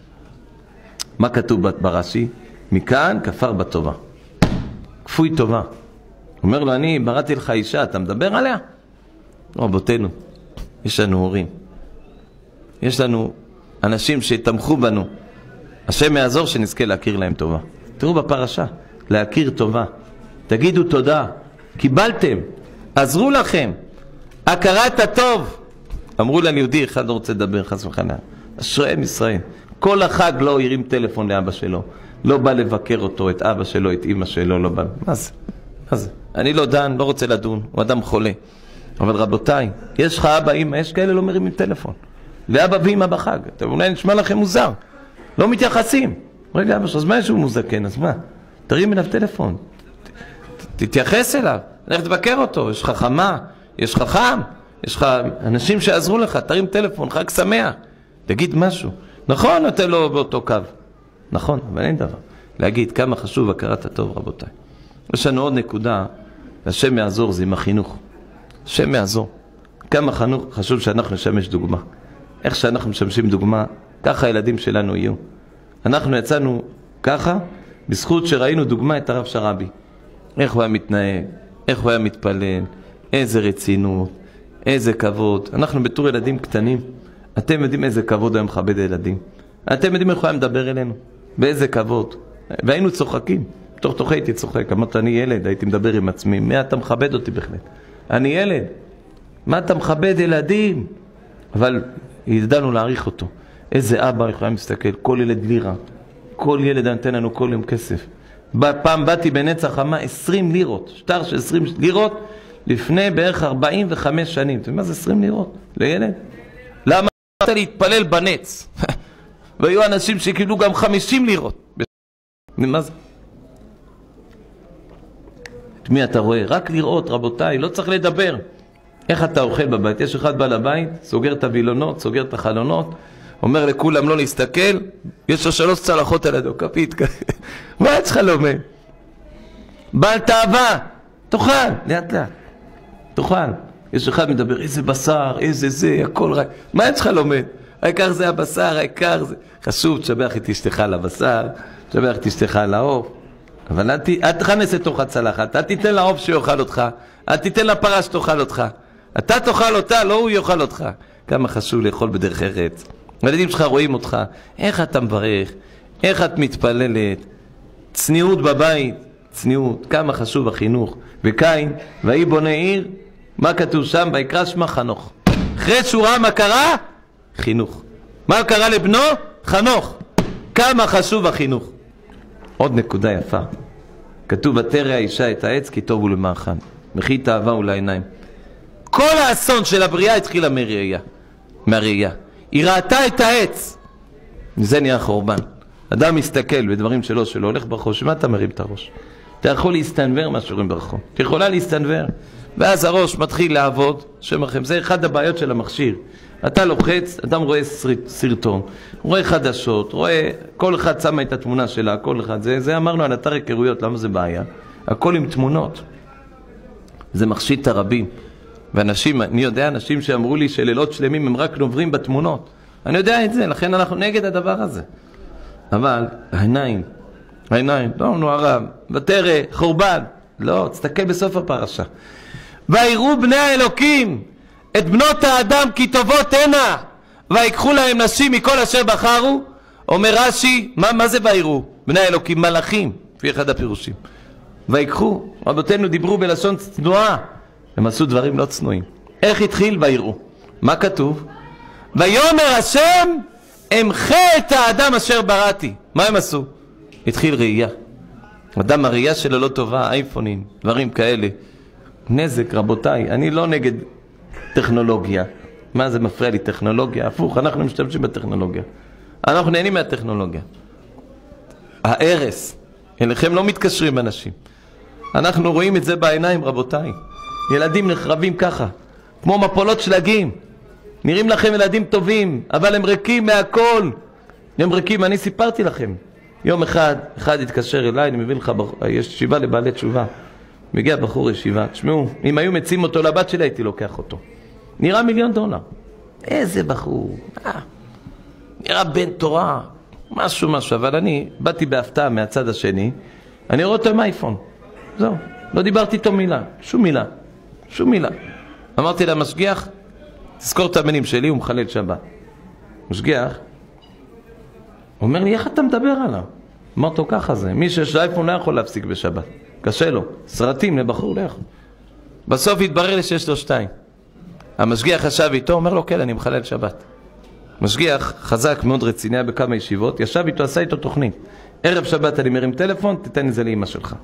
מה כתוב ברש"י? מכאן כפר בטובה. כפוי טובה. אומר לו, אני בראתי לך אישה, אתה מדבר עליה? רבותינו, יש לנו הורים. יש לנו אנשים שתמכו בנו. השם יעזור שנזכה להכיר להם טובה. תראו בפרשה, להכיר טובה. תגידו תודה. קיבלתם. עזרו לכם. הכרת הטוב. אמרו להם יהודי אחד לא רוצה לדבר חס וחלילה. אשריהם ישראל. כל החג לא הרים טלפון לאבא שלו. לא בא לבקר אותו, את אבא שלו, את אמא שלו, לא בא. מה זה? מה זה? אני לא דן, לא רוצה לדון. הוא אדם חולה. אבל רבותיי, יש לך אבא, אמא, יש כאלה לא מרימים טלפון. ואבא ואמא בחג. אתם אולי נשמע לכם מוזר. לא מתייחסים. רגע, אבא, אז מה יש שהוא מוזקן? אז מה? תרים אליו טלפון. תתייחס אליו. לך תבקר אותו. יש לך חמה, יש לך חם, יש לך אנשים שעזרו לך. תרים טלפון, חג שמח. תגיד משהו. נכון, אתה לא באותו קו. נכון, אבל אין דבר. להגיד כמה חשוב הכרת הטוב, רבותיי. יש לנו עוד נקודה, השם יעזור, זה עם החינוך. השם יעזור. כמה חינוך חשוב שאנחנו נשמש דוגמה. איך שאנחנו משמשים דוגמה, ככה הילדים שלנו יהיו. אנחנו יצאנו ככה, בזכות שראינו דוגמה את הרב שרבי. איך הוא היה מתנהג, איך הוא היה מתפלל, איזה רצינות, איזה כבוד. אנחנו בתור ילדים קטנים, אתם יודעים איזה כבוד היה מכבד הילדים. אתם יודעים איך הוא היה מדבר אלינו, באיזה כבוד. והיינו צוחקים, תוך תוך הייתי צוחק. אמרת, אני ילד, הייתי מדבר עם עצמי. מה אתה מכבד אותי בכלל? אני ילד. מה אתה מכבד ילדים? אבל ידענו להעריך אותו. איזה אבא יכול להסתכל, כל ילד לירה. כל ילד נתן לנו כל יום כסף. פעם באתי בנצח חמה עשרים לירות, שטר של עשרים לירות, לפני בערך ארבעים וחמש שנים. אתה יודע מה זה עשרים לירות? לילד? למה אתה להתפלל בנץ? והיו אנשים שקיבלו גם חמישים לירות. מה זה? את מי אתה רואה? רק לראות, רבותיי, לא צריך לדבר. איך אתה אוכל בבית? יש אחד בא לבית, סוגר את הווילונות, סוגר את החלונות, אומר לכולם לא להסתכל, יש לו שלוש צלחות על ידו, כפית. מה את שלך לומד? בעל תאווה, תאכל, לאט לאט, תאכל. יש אחד מדבר, איזה בשר, איזה זה, הכל רק. מה את שלך לומד? העיקר זה הבשר, העיקר זה. חשוב, תשבח את אשתך על הבשר, תשבח את אשתך על העוף. אבל אל תכנס לתוך הצלחת, אל תיתן לעוף שיאכל אותך, אל תיתן לפרה שתאכל אותך. אתה תאכל אותה, לא הוא יאכל אותך. כמה חשוב לאכול בדרך ארץ. הילדים שלך רואים אותך, איך אתה מברך, איך את מתפללת, צניעות בבית, צניעות, כמה חשוב החינוך. וקין, והיא בונה עיר, מה כתוב שם? ויקרא שמה חנוך. אחרי שהוא ראה מה קרה? חינוך. מה קרה לבנו? חנוך. כמה חשוב החינוך. עוד נקודה יפה. כתוב, ותרא האישה את העץ כי טוב הוא למאכל. וכי תאווה הוא לעיניים. כל האסון של הבריאה התחילה מראייה. מהראייה. היא ראתה את העץ. וזה נהיה חורבן. אדם מסתכל בדברים שלו שלו, הולך ברחוב, שמה אתה מרים את הראש? אתה יכול להסתנבר מה שרואים ברחוב. אתה יכולה להסתנבר. ואז הראש מתחיל לעבוד, שם לכם, זה אחד הבעיות של המכשיר. אתה לוחץ, אדם רואה סרטון, רואה חדשות, רואה, כל אחד שמה את התמונה שלה, כל אחד, זה, זה אמרנו על אתר היכרויות, למה זה בעיה? הכל עם תמונות. זה מחשיד את הרבים. ואנשים, אני יודע, אנשים שאמרו לי שלילות שלמים הם רק נוברים בתמונות. אני יודע את זה, לכן אנחנו נגד הדבר הזה. אבל העיניים, העיניים, לא, נו הרב, ותרא, חורבן. לא, תסתכל בסוף הפרשה. ויראו בני האלוקים את בנות האדם כי טובות הנה, ויקחו להם נשים מכל אשר בחרו. אומר רש"י, מה, מה זה ויראו? בני האלוקים, מלאכים, לפי אחד הפירושים. ויקחו, רבותינו דיברו בלשון צנועה, הם עשו דברים לא צנועים. איך התחיל? ויראו. מה כתוב? ויאמר השם, אמחה את האדם אשר בראתי. מה הם עשו? התחיל ראייה. אדם הראייה שלו לא טובה, אייפונים, דברים כאלה. נזק, רבותיי, אני לא נגד טכנולוגיה. מה זה מפריע לי טכנולוגיה? הפוך, אנחנו משתמשים בטכנולוגיה. אנחנו נהנים מהטכנולוגיה. ההרס, אליכם לא מתקשרים אנשים. אנחנו רואים את זה בעיניים, רבותיי. ילדים נחרבים ככה, כמו מפולות שלגים. נראים לכם ילדים טובים, אבל הם ריקים מהכל. הם ריקים, אני סיפרתי לכם. יום אחד, אחד התקשר אליי, אני מביא לך, יש ישיבה לבעלי תשובה. מגיע בחור ישיבה, תשמעו, אם היו מציעים אותו לבת שלי, הייתי לוקח אותו. נראה מיליון דולר. איזה בחור, אה, נראה בן תורה, משהו משהו, אבל אני באתי בהפתעה מהצד השני, אני רואה אותו עם אייפון. זהו, לא דיברתי איתו מילה, שום מילה, שום מילה. אמרתי למשגיח, תזכור את הבנים שלי, הוא מחלל שבת. משגיח, הוא אומר לי, איך אתה מדבר עליו? אמרת לו, ככה זה, מי שיש אייפון לא יכול להפסיק בשבת. קשה לו, סרטים לבחור לא יכול. בסוף התברר לי שיש לו שתיים. המשגיח חשב איתו, אומר לו, כן, אני מחלל שבת. משגיח חזק מאוד רציני, היה בכמה ישיבות, ישב איתו, עשה איתו תוכנית. ערב שבת אני מרים טלפון, תתן את זה לאמא שלך.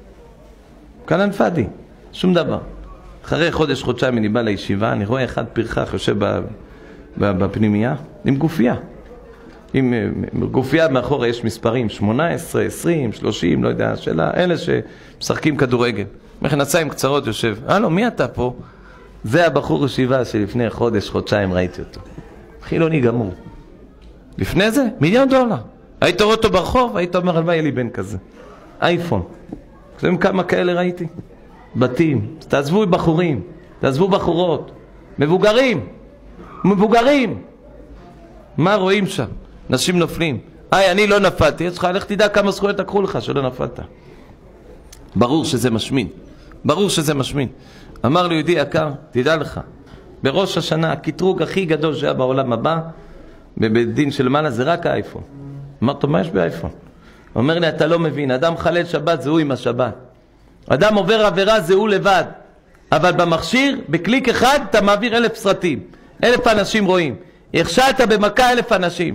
כלן פאדי, שום דבר. אחרי חודש, חודשיים אני בא לישיבה, אני רואה אחד פרחח יושב בפנימייה, עם גופייה. עם גופייה מאחורה יש מספרים, שמונה עשרה, עשרים, שלושים, לא יודע, שאלה, אלה שמשחקים כדורגל. מכנסיים קצרות יושב, הלו, מי אתה פה? זה הבחור ישיבה שלפני חודש, חודשיים ראיתי אותו. חילוני גמור. לפני זה, מיליון דולר. היית רואה אותו ברחוב, היית אומר, הלוואי יהיה לי בן כזה. אייפון. אתם כמה כאלה ראיתי? בתים. תעזבו בחורים, תעזבו בחורות. מבוגרים. מבוגרים. מה רואים שם? נשים נופלים. היי, אני לא נפלתי, יש לך, לך תדע כמה זכויות לקחו לך שלא נפלת. ברור שזה משמין. ברור שזה משמין. אמר לי יהודי יקר, תדע לך, בראש השנה, הקטרוג הכי גדול שהיה בעולם הבא, בבית דין של מעלה, זה רק האייפון. אמרתי, מה יש באייפון? אומר לי, אתה לא מבין, אדם חלל שבת זה הוא עם השבת. אדם עובר עבירה זה הוא לבד. אבל במכשיר, בקליק אחד, אתה מעביר אלף סרטים. אלף אנשים רואים. הכשלת במכה אלף אנשים.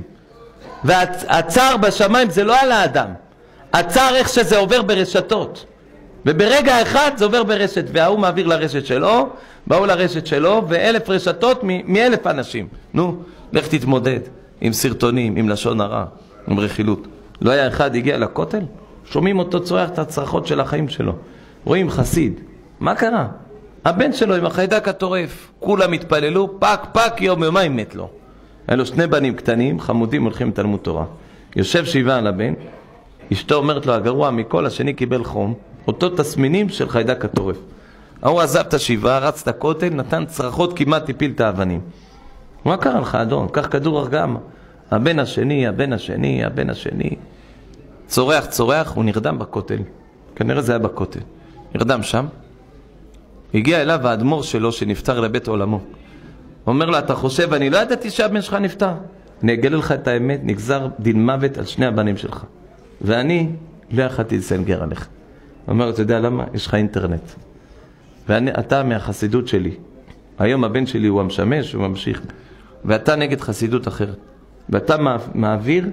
והצער בשמיים זה לא על האדם. הצער איך שזה עובר ברשתות. וברגע אחד זה עובר ברשת, והוא מעביר לרשת שלו, באו לרשת שלו, ואלף רשתות מאלף אנשים. נו, לך תתמודד עם סרטונים, עם לשון הרע, עם רכילות. לא היה אחד הגיע לכותל? שומעים אותו צורח את הצרחות של החיים שלו. רואים חסיד. מה קרה? הבן שלו עם החיידק הטורף. כולם התפללו, פק פק יום יומיים מת לו. היה לו שני בנים קטנים, חמודים, הולכים לתלמוד תורה. יושב שבעה על הבן, אשתו אומרת לו, הגרוע מכל, השני קיבל חום, אותו תסמינים של חיידק הטורף. הוא עזב את השבעה, רץ את הכותל, נתן צרחות, כמעט הפיל את האבנים. מה קרה לך, אדון? קח כדור הרגעה. הבן השני, הבן השני, הבן השני. צורח, צורח, הוא נרדם בכותל. כנראה זה היה בכותל. נרדם שם. הגיע אליו האדמו"ר שלו שנפטר לבית עולמו. אומר לו, אתה חושב, אני לא ידעתי שהבן שלך נפטר. אני אגלה לך את האמת, נגזר דין מוות על שני הבנים שלך. ואני לא יכלתי לסנגר עליך. הוא אומר, אתה יודע למה? יש לך אינטרנט. ואתה מהחסידות שלי. היום הבן שלי הוא המשמש, הוא ממשיך. ואתה נגד חסידות אחרת. ואתה מעביר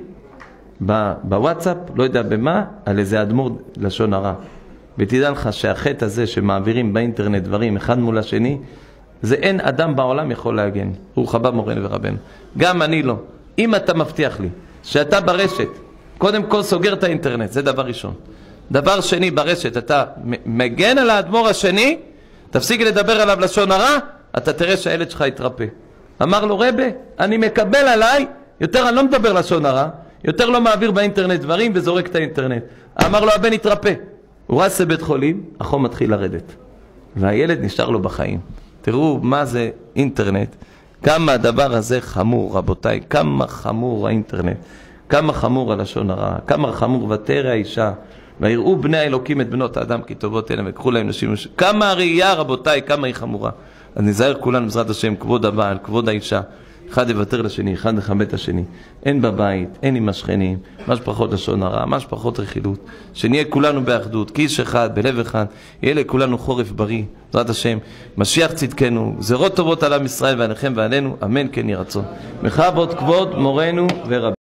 בוואטסאפ, לא יודע במה, על איזה אדמו"ר לשון הרע. ותדע לך שהחטא הזה שמעבירים באינטרנט דברים אחד מול השני, זה אין אדם בעולם יכול להגן. ברוך הבא מורנו ורבנו. גם אני לא. אם אתה מבטיח לי שאתה ברשת, קודם כל סוגר את האינטרנט, זה דבר ראשון. דבר שני, ברשת, אתה מגן על האדמו"ר השני, תפסיק לדבר עליו לשון הרע, אתה תראה שהילד שלך יתרפא. אמר לו, רבי, אני מקבל עליי, יותר אני לא מדבר לשון הרע, יותר לא מעביר באינטרנט דברים וזורק את האינטרנט. אמר לו, הבן יתרפא. הוא רץ לבית חולים, החום מתחיל לרדת. והילד נשאר לו בחיים. תראו מה זה אינטרנט, כמה הדבר הזה חמור, רבותיי, כמה חמור האינטרנט, כמה חמור הלשון הרע, כמה חמור ותרא האישה, ויראו בני האלוקים את בנות האדם כי טובות הן ויקחו להם נשים, כמה הראייה רבותיי, כמה היא חמורה. אז נזהר כולנו בעזרת השם, כבוד הבעל, כבוד האישה, אחד יוותר לשני, אחד יכבד את השני, אין בבית, אין עם השכנים, מה שפחות לשון הרע, מה שפחות רכילות, שנהיה כולנו באחדות, כאיש אחד, בלב אחד, יהיה לכולנו חורף בריא, בעזרת השם, משיח צדקנו, גזרות טובות על עם ישראל ועליכם ועלינו, אמן כן יהי רצון. בכבוד כבוד מורנו ורבנו.